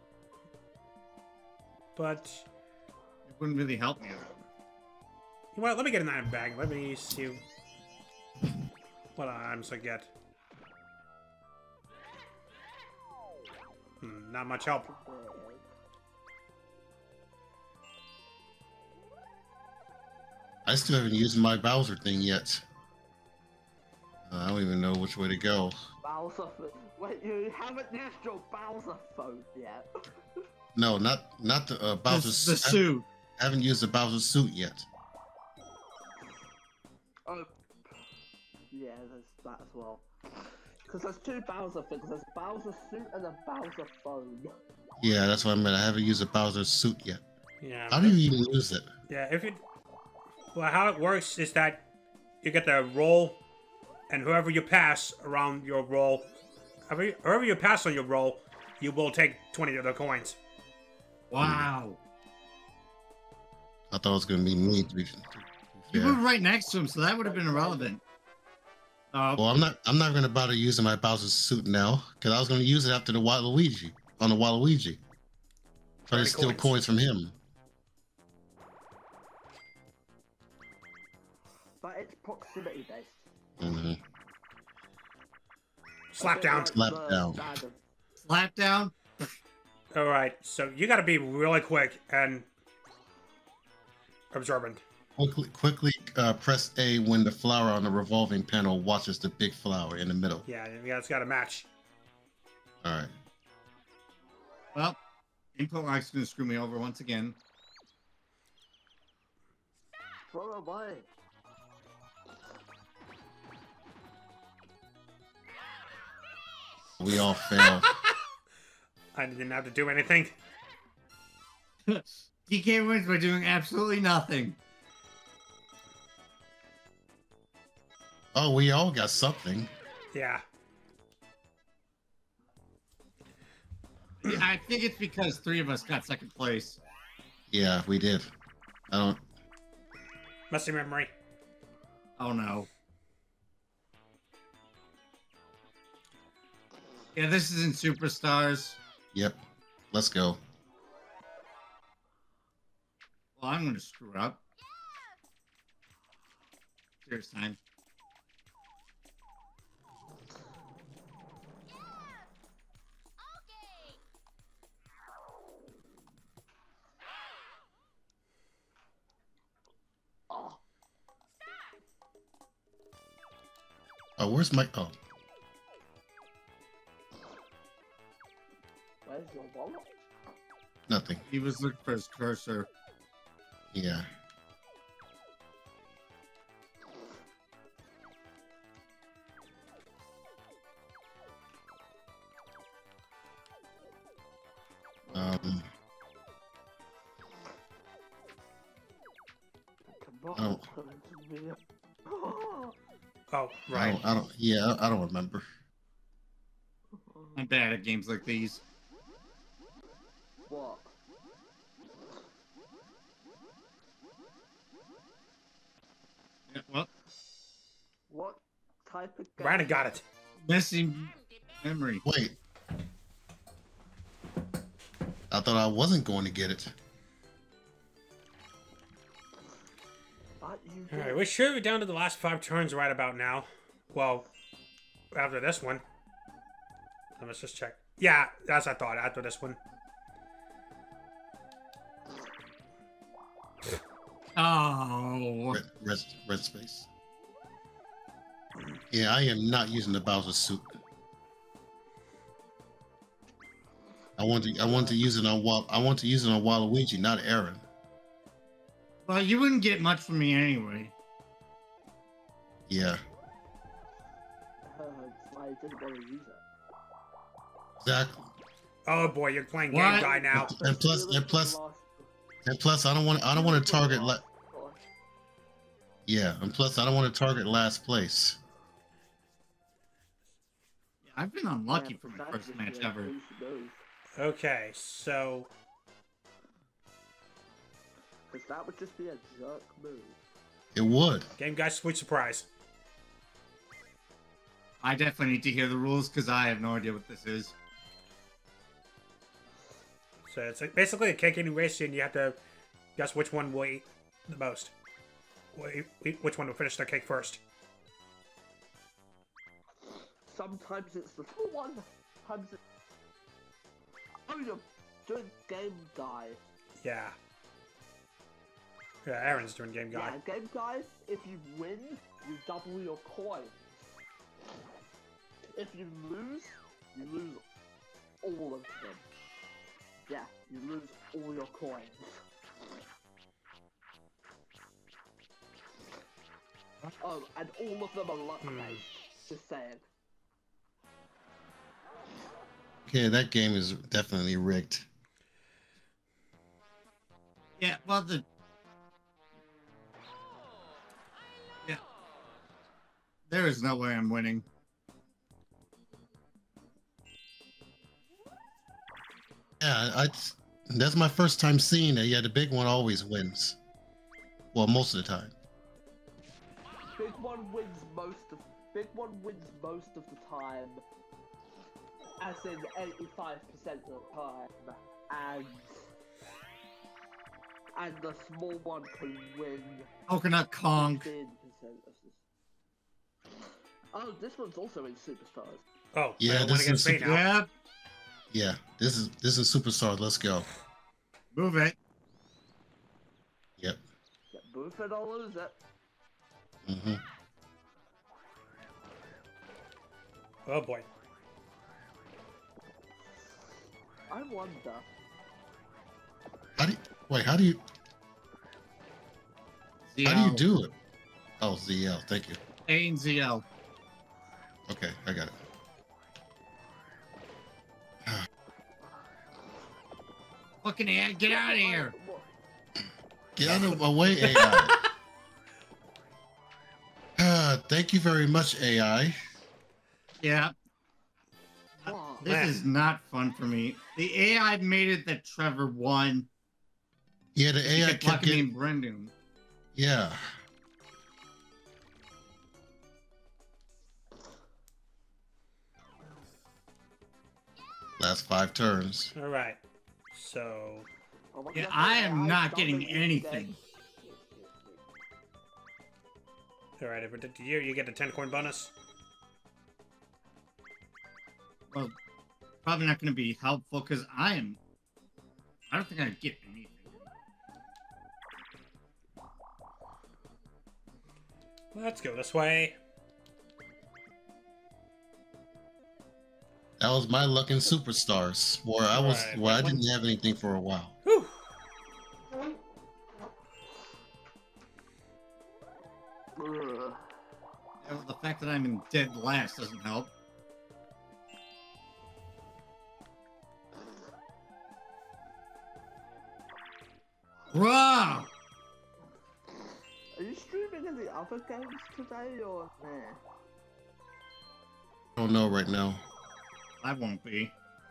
But... It wouldn't really help me. You know what, let me get an item bag. Let me see what items I get. Not much help. I still haven't used my Bowser thing yet. I don't even know which way to go. Bowser. Wait, you haven't used your Bowser phone yet. No, not the Bowser The suit. I haven't used the Bowser suit yet. Oh, yeah, there's that as well. Because there's two Bowser things. There's Bowser suit and a Bowser phone. Yeah, that's what I meant. I haven't used the Bowser suit yet. Yeah. How do you even use it? Yeah, well, how it works is that you get the roll, and whoever you pass around your roll, whoever you pass on your roll, you will take 20 of the coins. Wow. I thought it was gonna be me. To be You fair. were right next to him, so that would have been irrelevant. Well, I'm not gonna bother using my Bowser suit now, because I was gonna use it after the Waluigi on the Waluigi. Try to steal coins from him. But it's proximity based. Mm-hmm. Slap down. Slap down. Slap down. Alright, so you gotta be really quick and absorbent. Quickly press A when the flower on the revolving panel watches the big flower in the middle. Yeah, it's gotta match. All right. Well, input lag's gonna screw me over once again. Throw away. We all failed. I didn't have to do anything. DK wins by doing absolutely nothing. Oh, we all got something. Yeah. I think it's because 3 of us got second place. Yeah, we did. I don't. Musty memory. Oh no. Yeah, this is in Superstars. Yep. Let's go. Well, I'm gonna screw up. Here's time. Oh, where's my? Oh, Where's your wallet? nothing. He was looking for his cursor. Yeah. Oh. Oh, right. I don't remember. I'm bad at games like these. What? Yeah, well, What type of game? Brandon got it. missing memory. Wait. I thought I wasn't going to get it. Alright, we should be down to the last 5 turns right about now. Well, after this one. Let's just check. Yeah, as I thought, after this one. Oh. Red space. Yeah, I am not using the Bowser suit. I want to use it on Waluigi, not Aaron. Well, you wouldn't get much from me anyway. Yeah. I didn't want to use it. Exactly. Oh boy, you're playing What? game guy now. And plus, I don't want to target. Yeah, and plus, I don't want to target last place. I've been unlucky for my first match ever. Okay, so Because that would just be a jerk move. It would. game guy sweet surprise. I definitely need to hear the rules because I have no idea what this is. So it's like basically a cake eating race, and you have to guess which one will eat the most. Which one will finish their cake first. Sometimes it's the small one, sometimes it's... Oh, you're doing game guy. Yeah. Yeah, Aaron's doing game guy. Yeah, game guy, if you win, you double your coins. If you lose all of them. Yeah, you lose all your coins. Oh, and all of them are luck-based. Just saying. Okay, that game is definitely rigged. Yeah, well, yeah. There is no way I'm winning. Yeah, that's my first time seeing it. Yeah, the big one always wins. Well, most of the time. Big one wins most of the time. As in 85% of the time. And the small one can win Coconut Kong. 15% of this. Oh, this one's also in Superstars. Oh, Yeah, one this against is me now. Yeah, Yeah, this is Superstar. Let's go. move it. Yep. Get move it or lose it. Mhm. Oh boy. I wonder. How do you do it? Oh, ZL. Thank you. A and ZL. Okay, I got it. Fucking AI, get out of here. Get out of my way, AI. Thank you very much, AI. Yeah. What? This is not fun for me. The AI made it that Trevor won. Yeah, the He AI kept kept locking me getting. in Brendan. Yeah. Last 5 turns. All right. So Oh my Yeah, God, I am AI not getting doesn't anything. all right, if we did you get a 10 coin bonus. Well, probably not going to be helpful because I don't think I get anything. Let's go this way. That was my luck in Superstars, where I didn't have anything for a while. Whew. Ugh. Yeah, well, the fact that I'm in dead last doesn't help. Wow! Are you streaming any other games today or nah? I don't know right now. I won't be.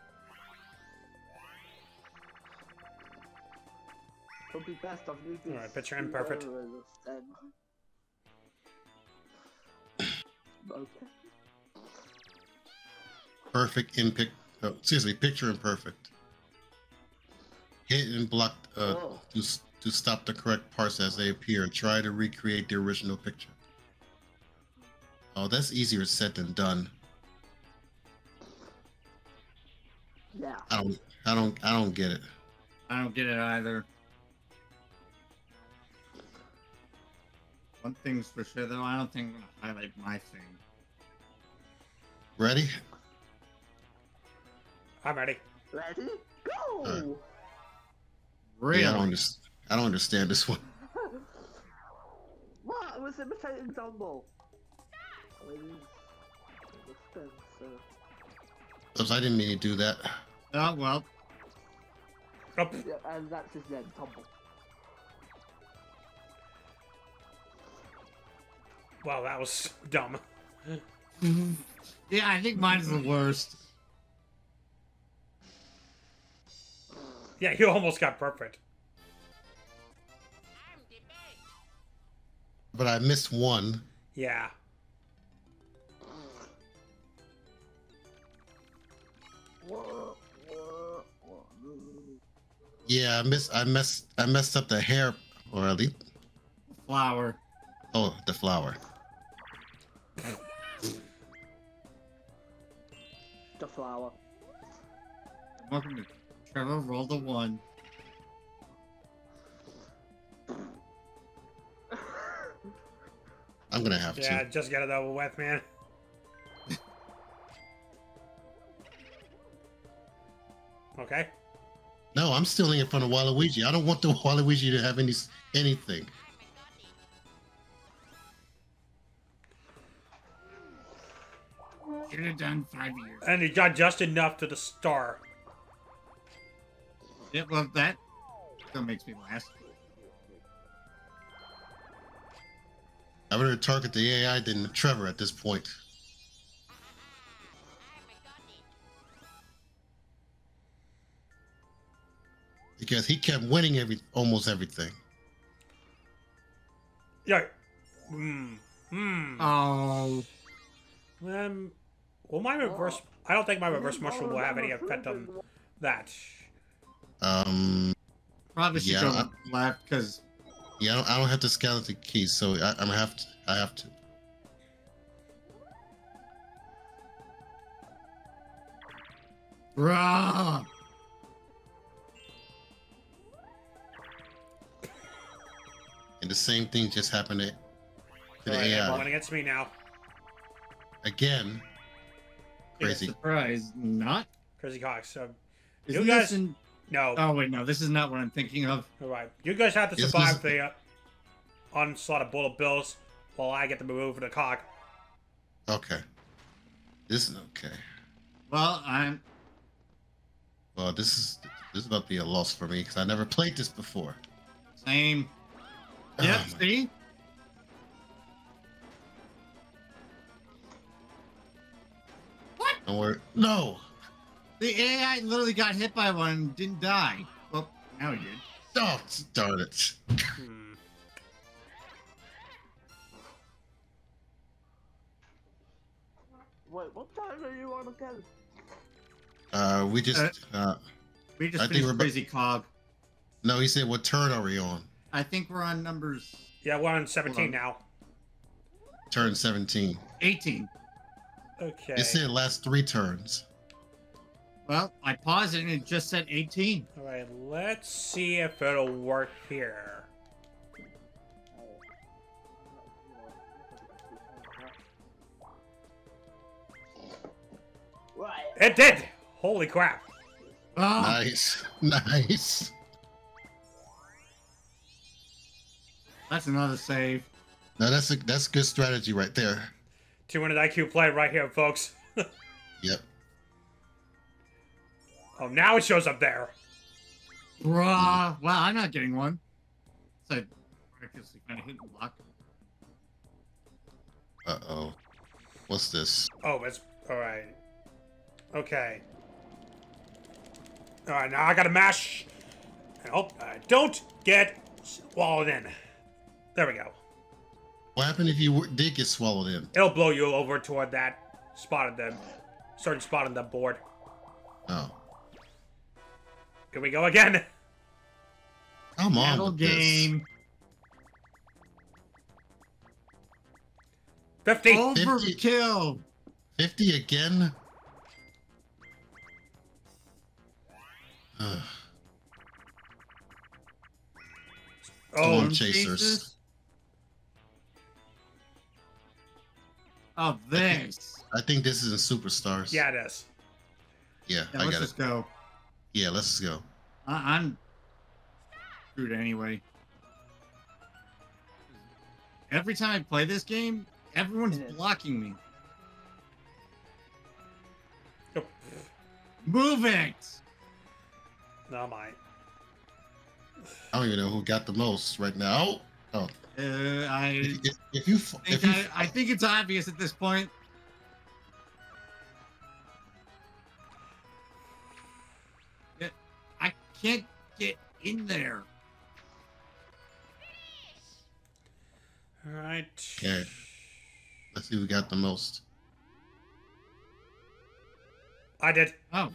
It'll be best of you. Alright, picture imperfect. Okay. Perfect in excuse me, picture imperfect. Hit and block to stop the correct parts as they appear and try to recreate the original picture. Oh, that's easier said than done. Yeah. I don't get it. I don't get it either. One thing's for sure, though, I don't think I'm gonna highlight my thing. Ready? I'm ready. Ready? Go! Really? Yeah, I don't understand this one. What? I was imitating Dumbo. Oops, I didn't mean to do that. Oh, well. Oh. Yeah, and that's his name, Tumble. Wow, that was dumb. Yeah, I think mine's the worst. Yeah, you almost got perfect. But I missed one. Yeah. Yeah, I messed up the hair, or at least Flower. oh, the flower. The flower. Welcome to Trevor Roll the 1. I'm gonna have Yeah, to. just get it over with, man. Okay. No, I'm still in front of Waluigi. I don't want the Waluigi to have anything. Should have done 5 years. And he got just enough to the star. Yeah, well, that still makes me laugh. I better target the AI than Trevor at this point. Because he kept winning almost everything. Yeah. Oh. Well, my reverse... I don't think my reverse mushroom will have any effect on that. Probably should go left, because... Yeah, I don't have the skeleton keys, so I have to. Rah! And the same thing just happened to the Alright, AI. going against me now. Again. Crazy. Surprise, not? Crazy Cox. So, Isn't you guys... this in... No. Oh, wait, no, this is not what I'm thinking of. Alright. You guys have to Is survive this- the onslaught of bullet bills while I get to move the cock. Okay. This is okay. Well, Well, this is about to be a loss for me because I never played this before. Same. Oh, Yep, my- see? What? Don't worry. No. The AI literally got hit by one and didn't die. Well, now he did. Oh, darn it. Wait, what time are you on again? We just We I just think finished we're about- Crazy Cog. no. He said, "What turn are we on?" I think we're on numbers Yeah, we're on 17 Hold on. now. Turn 17. 18. Okay. It said last 3 turns. Well, I paused it and it just said 18. Alright, let's see if it'll work here. Right. It did! Holy crap. Oh, Nice, nice. that's another save. Now that's good strategy right there. 200 IQ play right here, folks. Yep. Oh, now it shows up there. Bruh. Wow, I'm not getting one. So, miraculously kind of hit and block. Uh-oh. What's this? Oh, it's alright. Okay. Alright, now I gotta mash. Oh, don't get swallowed in. There we go. What happened if you did get swallowed in? It'll blow you over toward that spot of the certain spot on the board. Oh. Here we go again. Come on Battle with game. 50. Overkill. 50 again? Ugh. Oh, Storm chasers. Oh, this. I think this is in Superstars. yeah, it is. Yeah, Yeah, I let's got just it. go. Yeah, let's just go. I'm screwed anyway. Every time I play this game, everyone's blocking me. Oh. Move it! No, mine. I don't even know who got the most right now. Oh, I if you I think it's obvious at this point. I can't get in there. All right. okay, let's see who got the most. I did. Oh,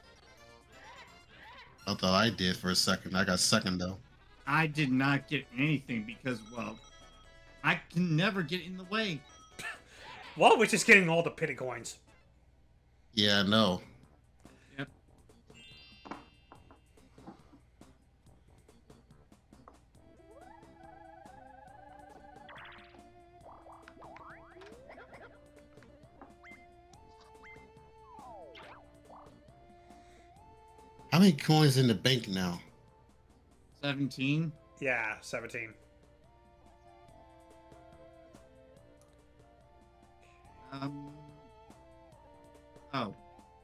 I thought I did for a second. I got second though. I did not get anything because, well, I can never get in the way. Well, we're just getting all the pity coins. Yeah, I know. Yep. How many coins in the bank now? 17. Yeah, 17. Oh.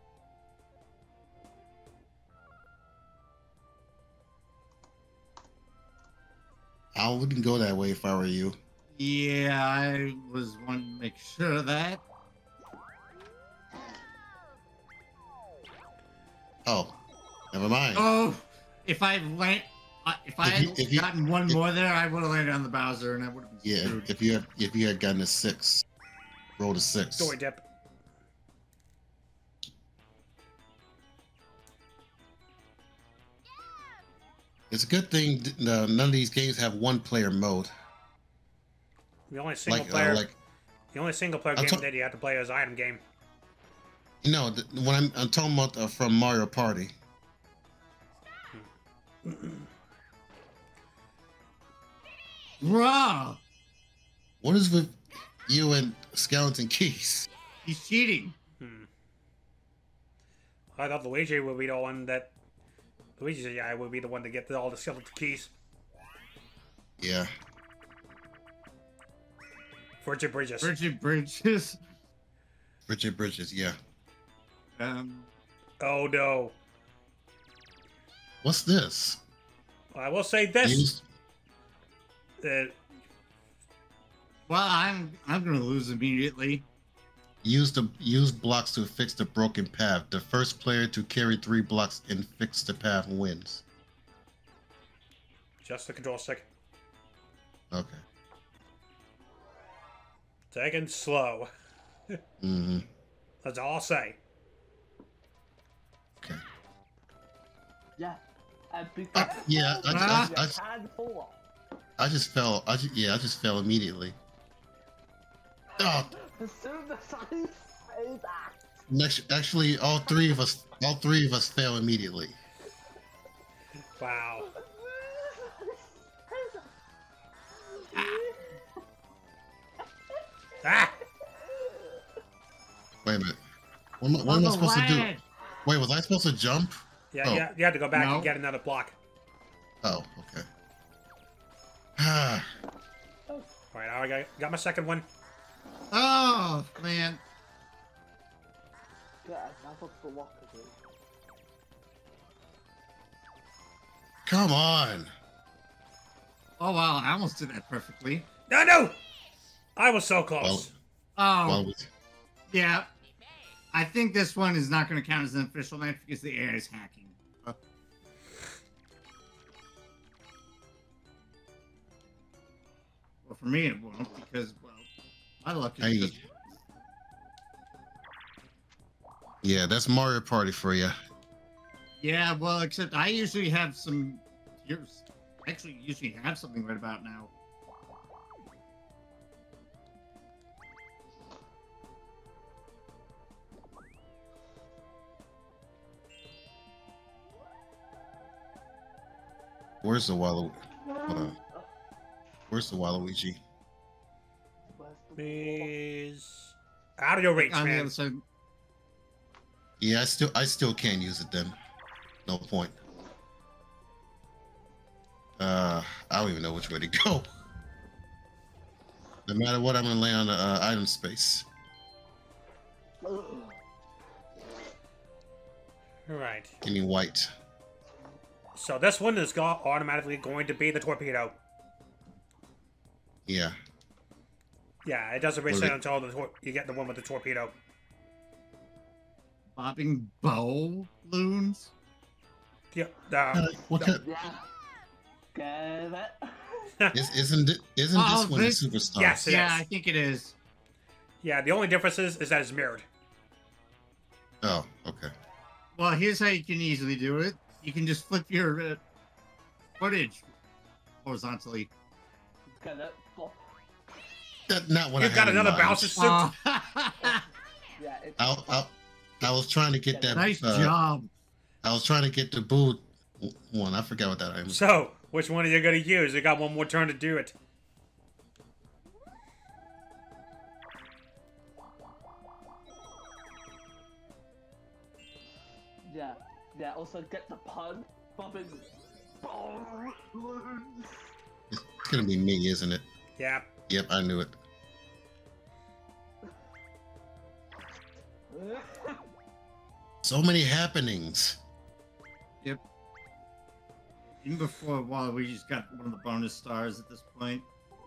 I wouldn't go that way if I were you. Yeah, I was wanting to make sure of that. Oh, never mind. Oh, if I land, if I had If you- gotten one more there, I would have landed on the Bowser, and I would have been Yeah, screwed. if you had gotten a 6, roll a 6. Story dip. It's a good thing none of these games have one-player mode. The only single player. Like The only single player I'm game ta- that you have to play is item game. you know, when I'm talking about from Mario Party. Bruh, What is with you and Skeleton Keys? he's cheating. I thought Luigi would be the one that. Luigi's guy would be the one to get all the skeleton keys. Yeah. Virgin Bridges. Bridget Bridges. Richard Bridges, yeah. Oh no. What's this? I will say this. Use- Well, I'm gonna lose immediately. Use blocks to fix the broken path. The first player to carry 3 blocks and fix the path wins. Just the control stick. Okay. Taking slow. Mm-hmm. That's all I'll say. Okay. Yeah. And Yeah, handful. I just fell. I just fell immediately. Oh, As soon as I say that. actually, all three of us fell immediately. Wow. Ah! Wait a minute. What am I supposed to do? Wait, was I supposed to jump? Yeah, Oh. you have to go back No. and get another block. Oh, okay. Ah, Alright, now I got my second one. Oh man. Get another block again. come on. Oh wow, I almost did that perfectly. No! I was so close. Oh, we... yeah. I think this one is not going to count as an official match because the AI is hacking. Well, for me it won't because, well, my luck is just... Yeah, that's Mario Party for you. Yeah, well, except I usually have some... Actually, usually have something right about now. Where's the Waluigi? Hold on. Where's the Waluigi? He's out of your reach, On the man. other side. Yeah, I still can't use it then. No point. I don't even know which way to go. No matter what, I'm gonna land on the item space. All right. Give me white. So this one is automatically going to be the torpedo. Yeah. Yeah, it doesn't reset until you get the one with the torpedo. Bobbing bow balloons? Yeah. What kind? Isn't this one a superstar? Yes, it is. I think it is. Yeah, the only difference is that it's mirrored. Oh, okay. Well, here's how you can easily do it. You can just flip your footage horizontally. That's not what You've I got had in another mind. bouncer suit. I was trying to get that. Nice job. I was trying to get the boo one. I forgot what that item was. So, which one are you going to use? You got one more turn to do it. Yeah, also get the pun. Bobbing balloons. It's gonna be me, isn't it? Yeah. Yep, I knew it. So many happenings. Yep. Even before Waluigi's got one of the bonus stars at this point.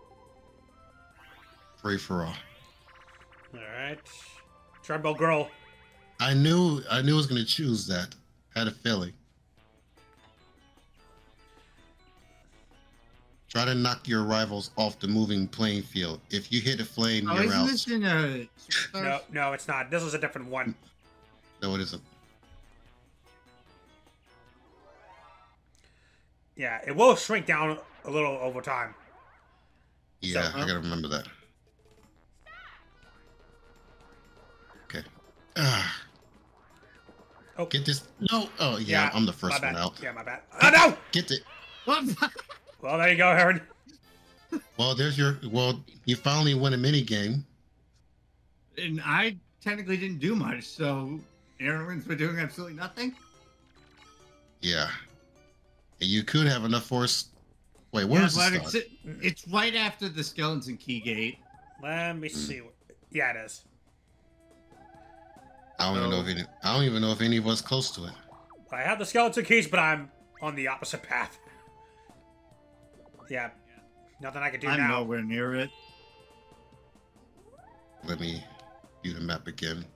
Free for all. Alright. Trumbo Girl. I knew I was gonna choose that. Had a feeling. Try to knock your rivals off the moving playing field. If you hit a flame, you're isn't out. this in a... No, it's not. This is a different one. No, it isn't. Yeah, it will shrink down a little over time. Yeah, So, I gotta remember that. Okay. Oh. Get this. No. Oh, yeah, I'm the first one out. Yeah, my bad. Oh, no! Get it. Well, there you go, Aaron. Well, there's your. Well, you finally win a mini game. And I technically didn't do much, so Aaron wins for doing absolutely nothing? Yeah. And you could have enough force. Wait, where's the start? It's right after the skeleton key gate. Let me see. Yeah, it is. I don't even know if any of us close to it. I have the skeleton keys, but I'm on the opposite path. Yeah. Nothing I can do now. I'm nowhere near it. Let me view the map again.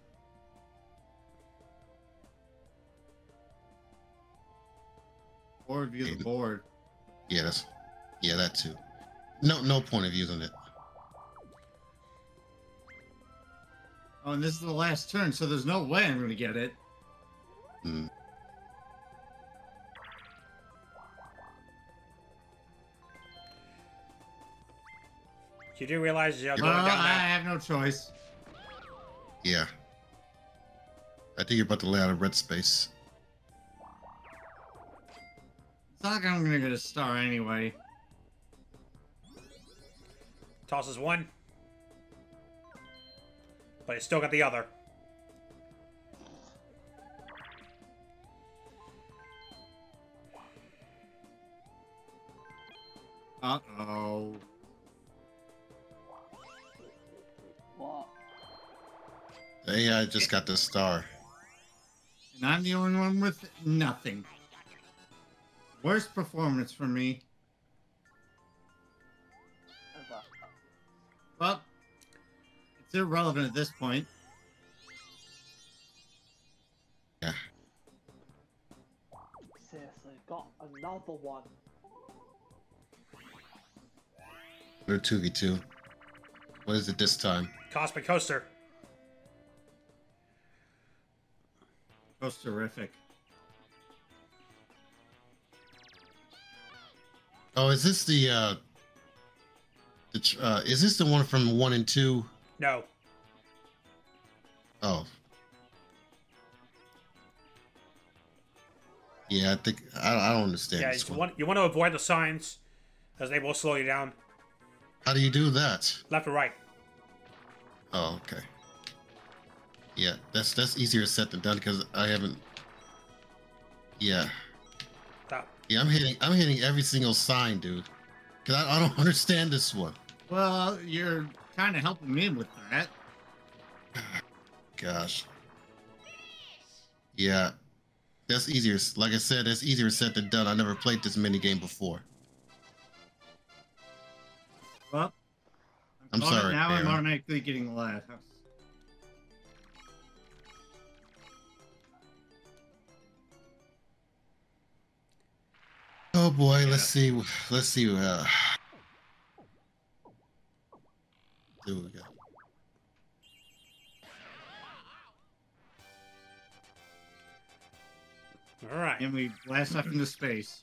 Or view the board. Yeah, that too. No point of using it. Oh, and this is the last turn, so there's no way I'm going to get it. Hmm. You do realize you're going Well, down I that. have no choice. Yeah. I think you're about to lay out a red space. It's not like I'm going to get a star anyway. Tosses one. But he's still got the other. Uh-oh. What? The AI just got the star. And I'm the only one with nothing. Worst performance for me. Well, It's irrelevant at this point. Yeah. Seriously, got another one. We're 2v2. What is it this time? Cosmic Coaster. Most terrific. Oh, is this the is this the one from 1 and 2? No. Oh. Yeah, I think I don't understand Yeah, this one. you want to avoid the signs, as they will slow you down. How do you do that? Left or right. Oh, okay. Yeah, that's easier said than done because I haven't. Yeah. Stop. Yeah, I'm hitting every single sign, dude. Cause I don't understand this one. Well, you're kind of helping me with that. Gosh. Yeah. That's easier. Like I said, that's easier said than done. I never played this mini game before. Well, I'm sorry, now I'm Aaron. automatically getting the last. Oh boy, Yeah. let's see. Let's see. There we go. All right. And we blast off into space.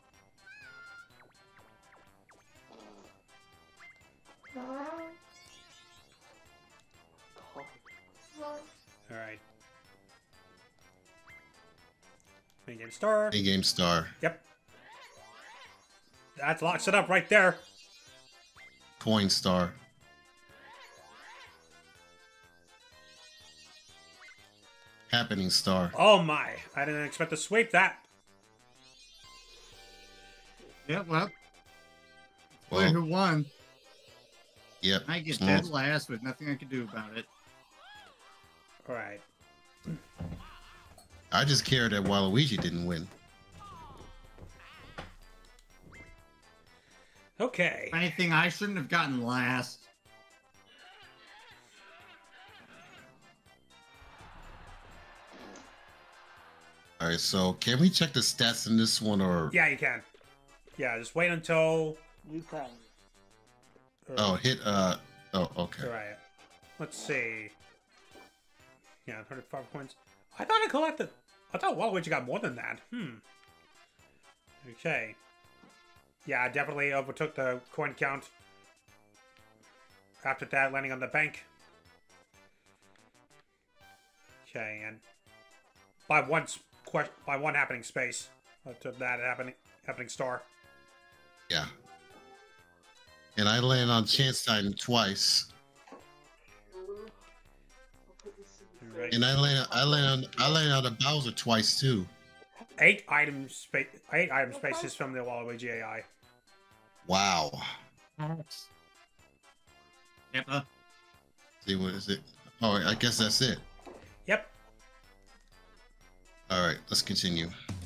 All right. Mini game star. A game star. Yep. That locks it up right there. Coin star. Happening star. Oh my! I didn't expect to sweep that. Yeah, well, Well, who won? yep. I get small- dead last with nothing I can do about it. All right. I just cared that Waluigi didn't win. Okay. Funny thing, I shouldn't have gotten last. All right, so can we check the stats in this one or? Yeah, you can. Yeah, just wait until. You can. Oh, hit. Oh, okay. All right. Let's see. Yeah, 105 points. I thought I collected. I thought Waluigi got more than that. Okay. Yeah, I definitely overtook the coin count. After that, landing on the bank. Okay, and by one happening space, I took that happening star. Yeah. And I land on Chance Titan twice. Right. And I land on the Bowser twice too. 8 item spaces from the Waluigi AI. Wow. Kappa. See, what is it? Oh, I guess that's it. Yep. All right, let's continue.